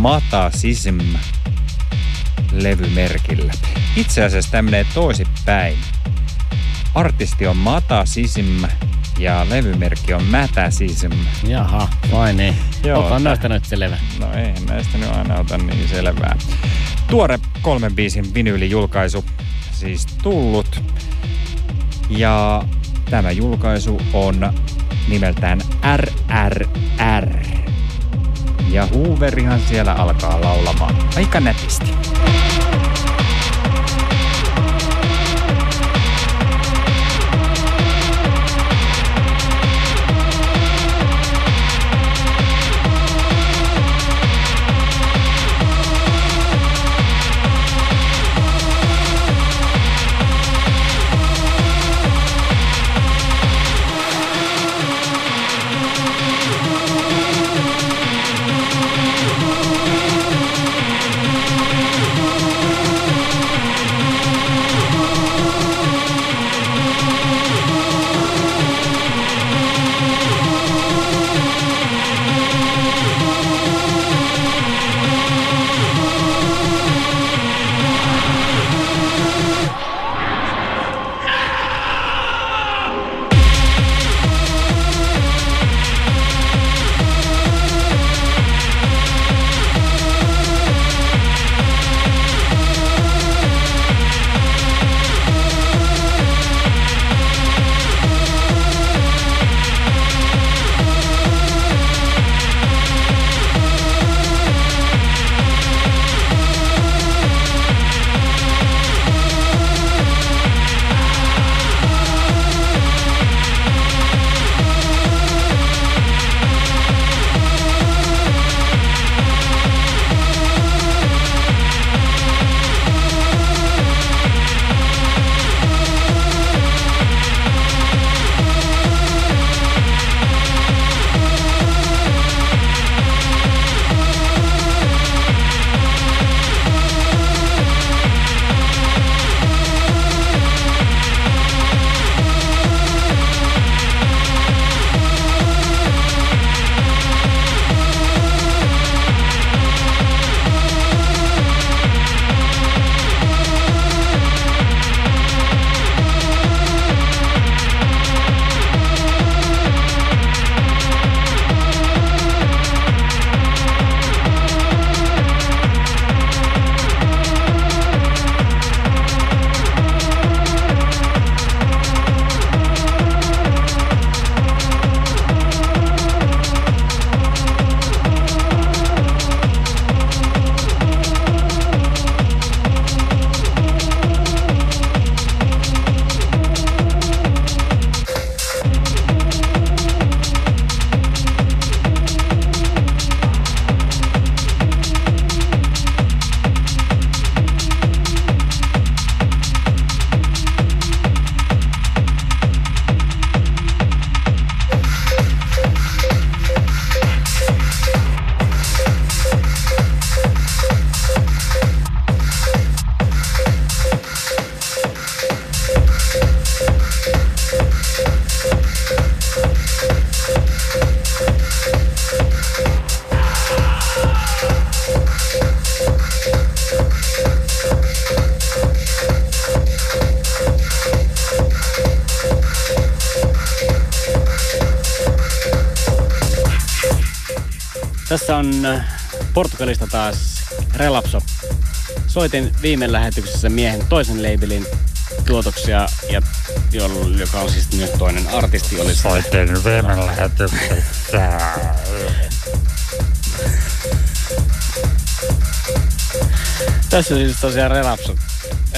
Matasism-levymerkillä. Itse asiassa tämä menee toisinpäin. Artisti on Matasism ja levymerkki on Mätäsism. Jaha, vai niin. Ota näistä nyt selvä. No ei näistä nyt aina ota niin selvää. Tuore 3 biisin vinyylijulkaisu siis tullut. Ja tämä julkaisu on nimeltään RRR. Ja Hooverihan siellä alkaa laulamaan aika nätisti. Tässä on Portugalista taas Relapso. Soitin viime lähetyksessä miehen toisen labelin tuotoksia, ja joka on siis myös toinen artisti. Oli soitin viime lähetyksessä. Tässä on siis tosiaan Relapso.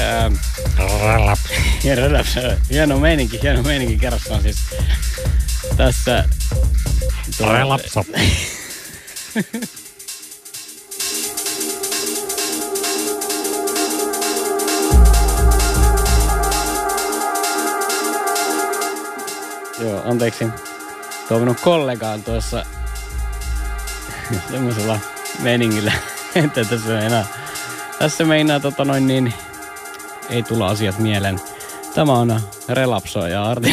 Relapso. Hieno meininki. Kerrossaan siis tässä... Relapso. Joo, anteeksi. Tuo minun kollega on tuossa semmoisella meningillä, että tässä meinaa ei tulla asiat mieleen. Tämä on Relapso ja Arti.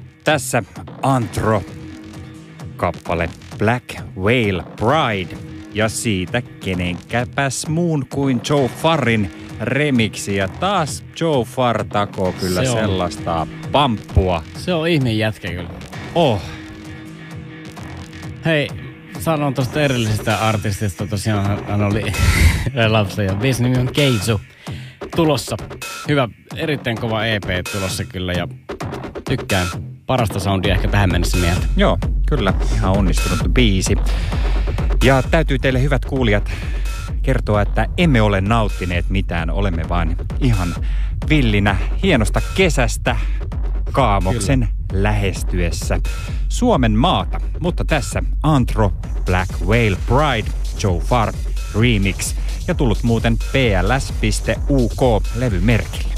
Tässä Antro-kappale Black Whale Pride. Ja siitä kenenkäpäs muun kuin Joe Farrin remiksi. Ja taas Joe Farr takoo kyllä sellaista pamppua. Se on ihme jätkä kyllä. Oh. Hei, sanon tuosta erillisestä artistista. Tosiaan hän oli lapsi ja biisin nimi on Keizu. Tulossa. Hyvä, erittäin kova EP tulossa kyllä ja tykkään. Parasta soundia ehkä tähän mennessä mieltä. Joo, kyllä. Ihan onnistunut biisi. Ja täytyy teille hyvät kuulijat kertoa, että emme ole nauttineet mitään. Olemme vain ihan villinä hienosta kesästä kaamoksen lähestyessä Suomen maata. Mutta tässä Antro Black Whale Pride Joe Farr remix ja tullut muuten pls.uk levymerkille.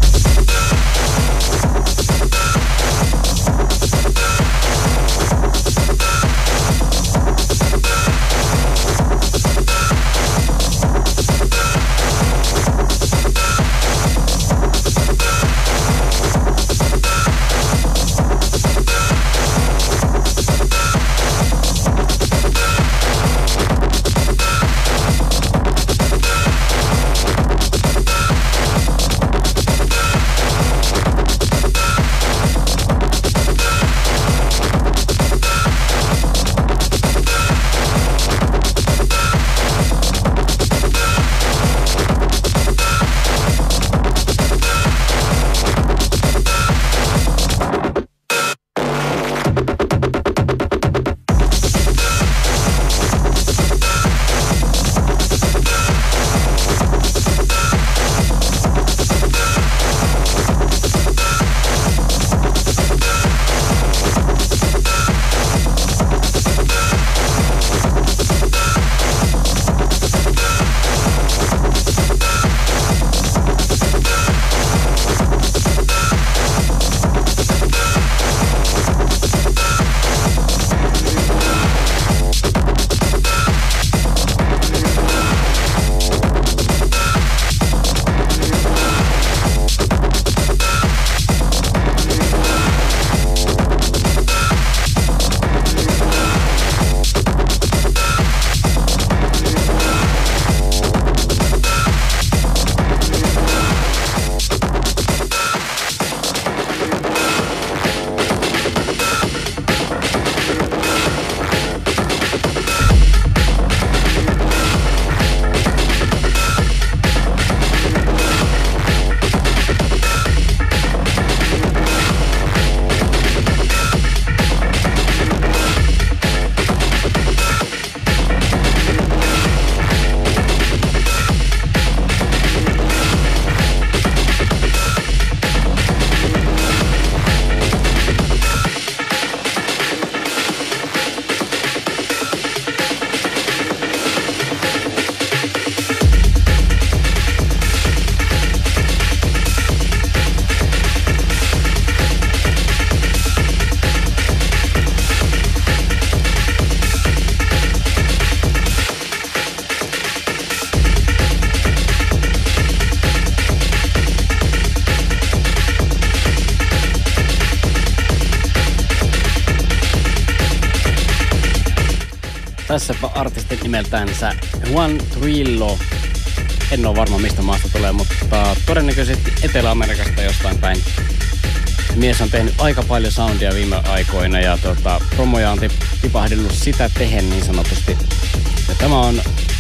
Tässäpä artistin nimeltäänsä Juan Trillo. En ole varma mistä maasta tulee, mutta todennäköisesti Etelä-Amerikasta jostain päin. Mies on tehnyt aika paljon soundia viime aikoina ja promoja on tipahdellut sitä tehen niin sanotusti. Ja tämä on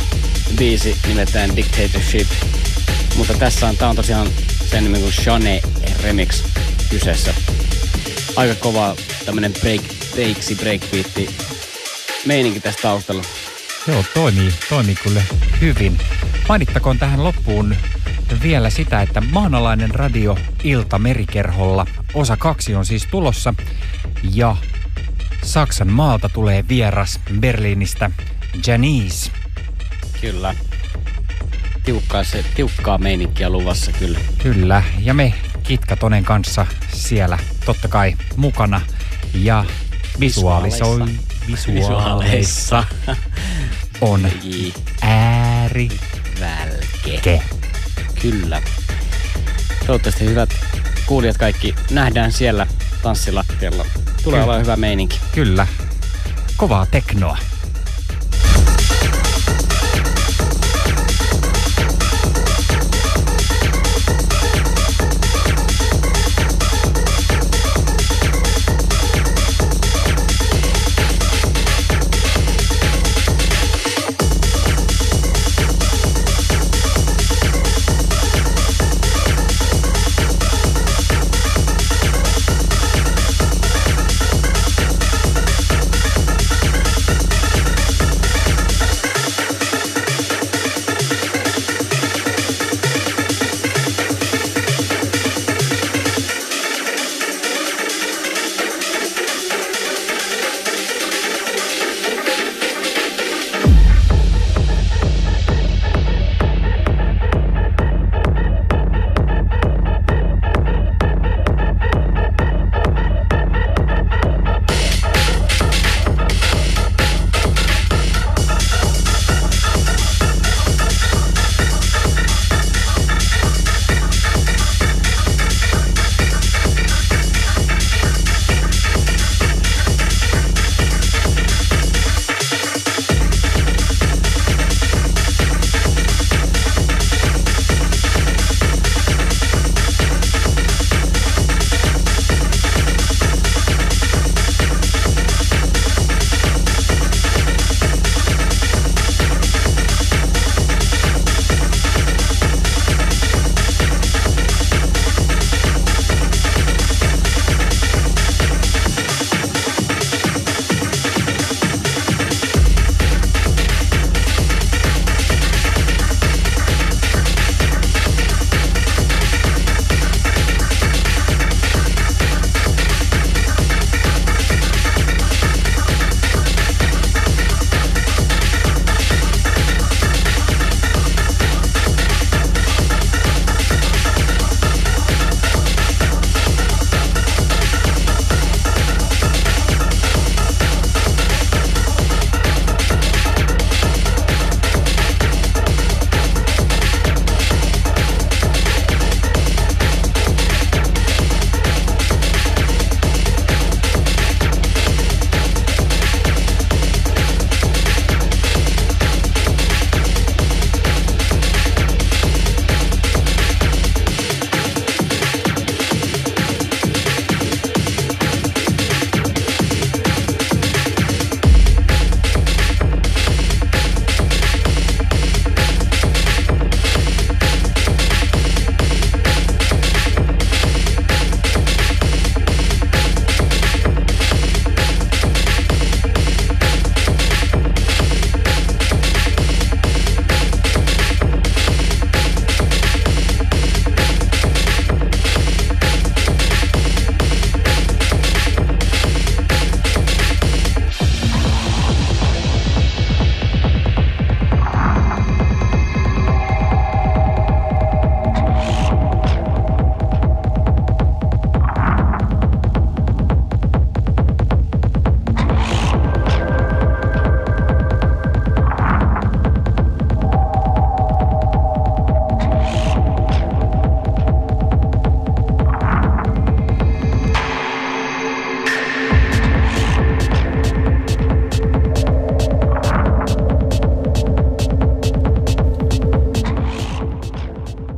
biisi nimeltään Dictatorship, mutta tää on tosiaan sen nimen kuin Shane Remix kyseessä. Aika kova tämmönen breakbeatti meininki tässä taustalla. Joo, toimii kyllä hyvin. Mainittakoon tähän loppuun vielä sitä, että maanalainen radio Ilta Merikerholla osa 2 on siis tulossa. Ja Saksan maalta tulee vieras Berliinistä Janice. Kyllä. Tiukkaa meininkiä luvassa kyllä. Kyllä, ja me Kitka-Tonen kanssa siellä totta kai mukana. Ja visuaaleissa on äärivälke. Kyllä. Toivottavasti hyvät kuulijat kaikki nähdään siellä tanssilattialla. Tulee olla hyvä meininki. Kyllä. Kovaa teknoa.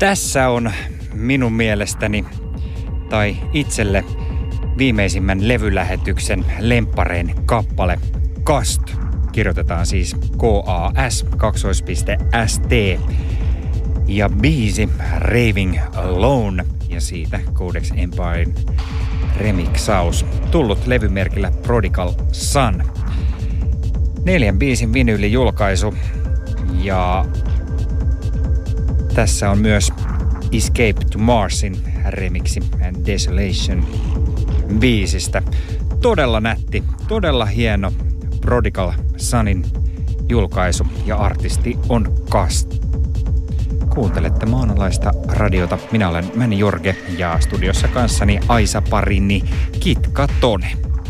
Tässä on minun mielestäni tai itselle viimeisimmän levylähetyksen lempparein kappale Kast. Kirjoitetaan siis KAS:2.ST. Ja biisi Raving Alone ja siitä Codex Empire remixaus. Tullut levymerkillä Prodigal Son. 4 biisin vinyylijulkaisu ja tässä on myös Escape to Marsin remixi Desolation biisistä. Todella nätti, todella hieno Prodigal Sonin julkaisu ja artisti on Kast. Kuuntelette maanalaista radiota. Minä olen Männi Jorge ja studiossa kanssani Aisa Parini Kitka Tone.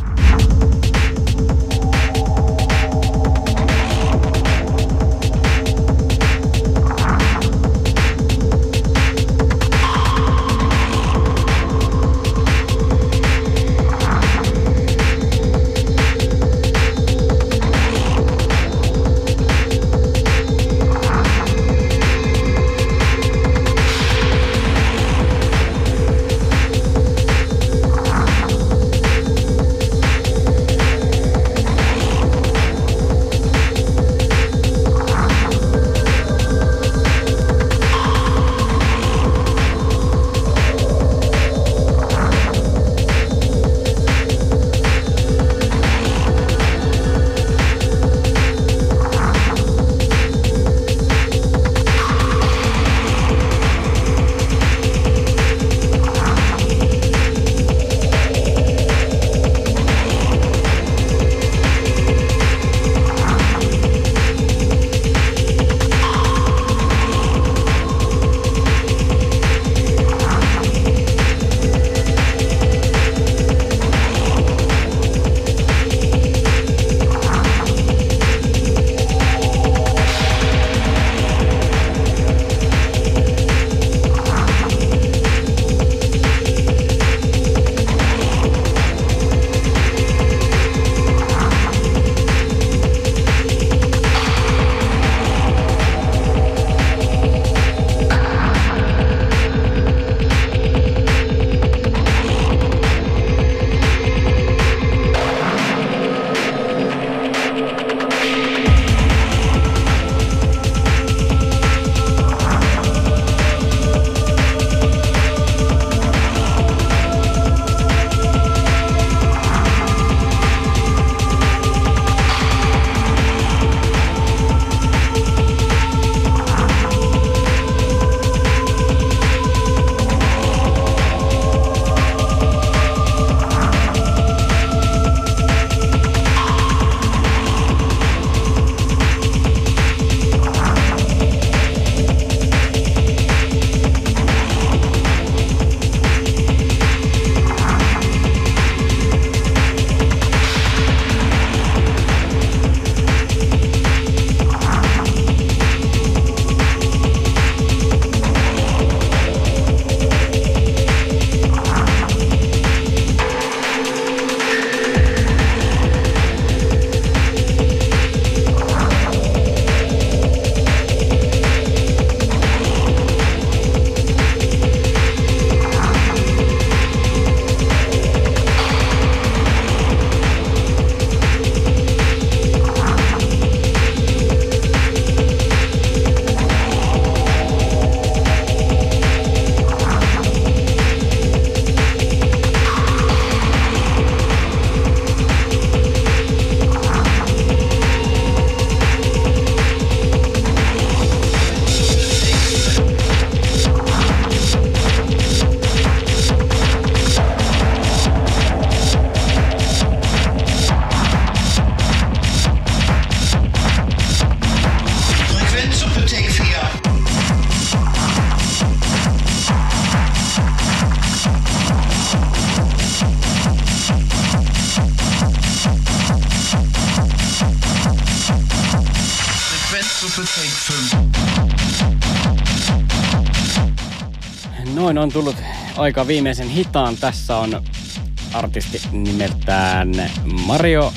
Noin on tullut aika viimeisen hitaan. Tässä on artisti nimeltään Mario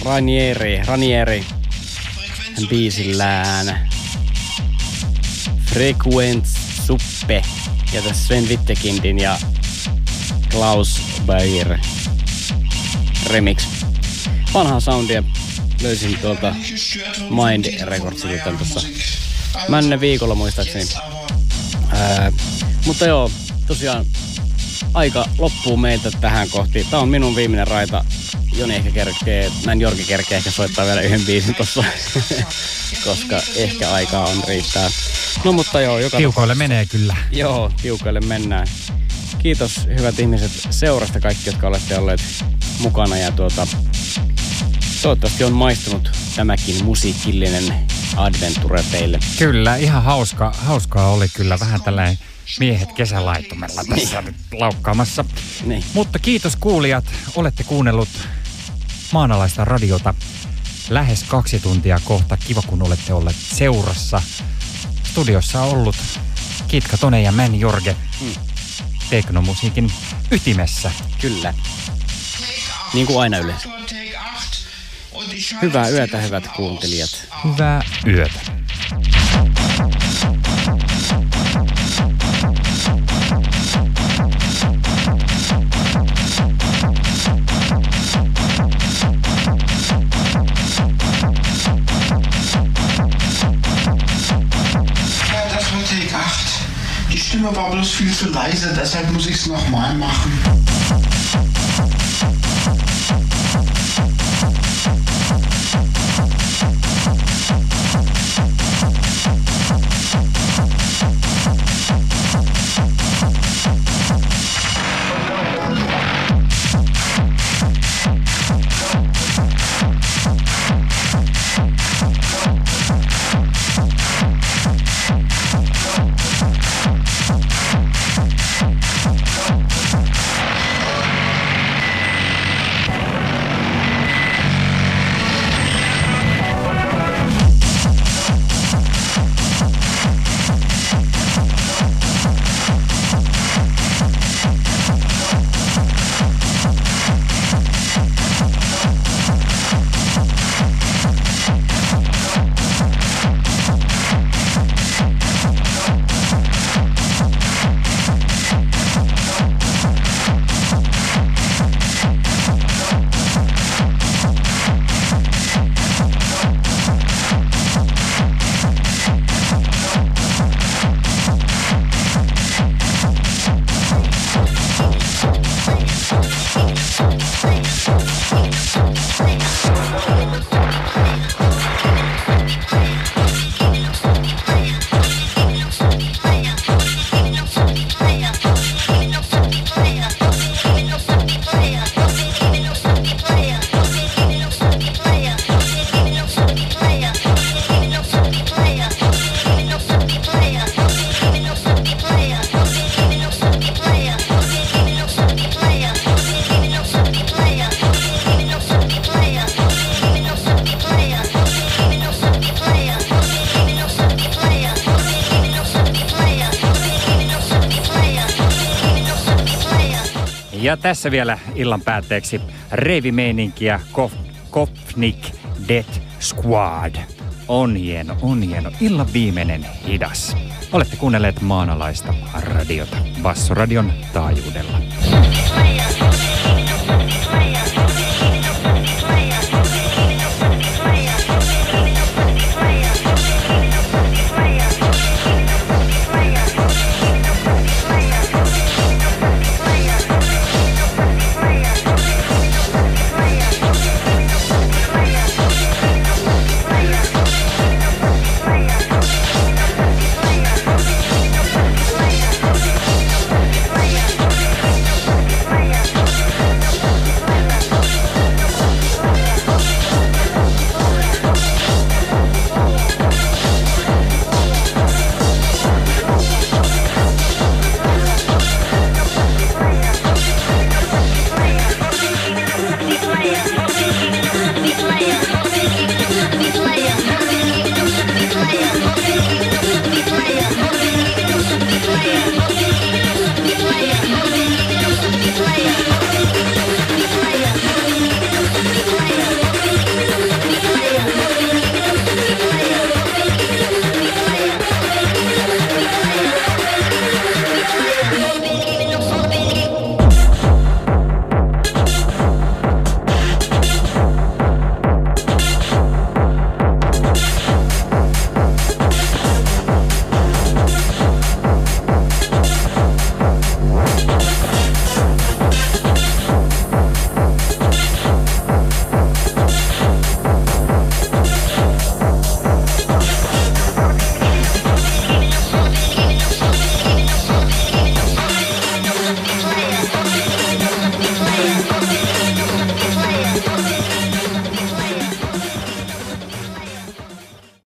Ranieri biisillään Frequenz Suppe ja tässä Sven Wittekindin ja Klaus Bayer remix. Vanhaa soundia löysin tuolta Mind Recordsilta tuossa männen viikolla muistaakseni. Mutta joo, tosiaan aika loppuu meiltä tähän kohti. Tää on minun viimeinen raita. Joni ehkä kerkee, Jorki kerkee ehkä soittaa vielä yhden biisin tossa, koska ehkä aikaa on riittää. No mutta joo, tiukoille menee kyllä. Joo, tiukoille mennään. Kiitos hyvät ihmiset seurasta kaikki, jotka olette olleet mukana ja toivottavasti on maistunut tämäkin musiikillinen adventure teille. Kyllä, ihan hauskaa oli kyllä. Vähän tällainen miehet kesälaittomella tässä nyt laukkaamassa. Niin. Mutta kiitos kuulijat, olette kuunnellut Maanalaista radiota lähes 2 tuntia kohta. Kiva kun olette olleet seurassa. Studiossa on ollut Kitka Tone ja Man Jorge teknomusiikin ytimessä. Kyllä. Niin kuin aina yleensä. Hyvää yötä, hyvät kuuntelijat. Hyvää yötä. Die Stimme war bloß viel zu leise, deshalb muss ich es nochmal machen. Ja tässä vielä illan päätteeksi reivimeininkiä Kofnik Death Squad. On hieno. Illan viimeinen hidas. Olette kuunnelleet Maanalaista radiota Bassoradion taajuudella.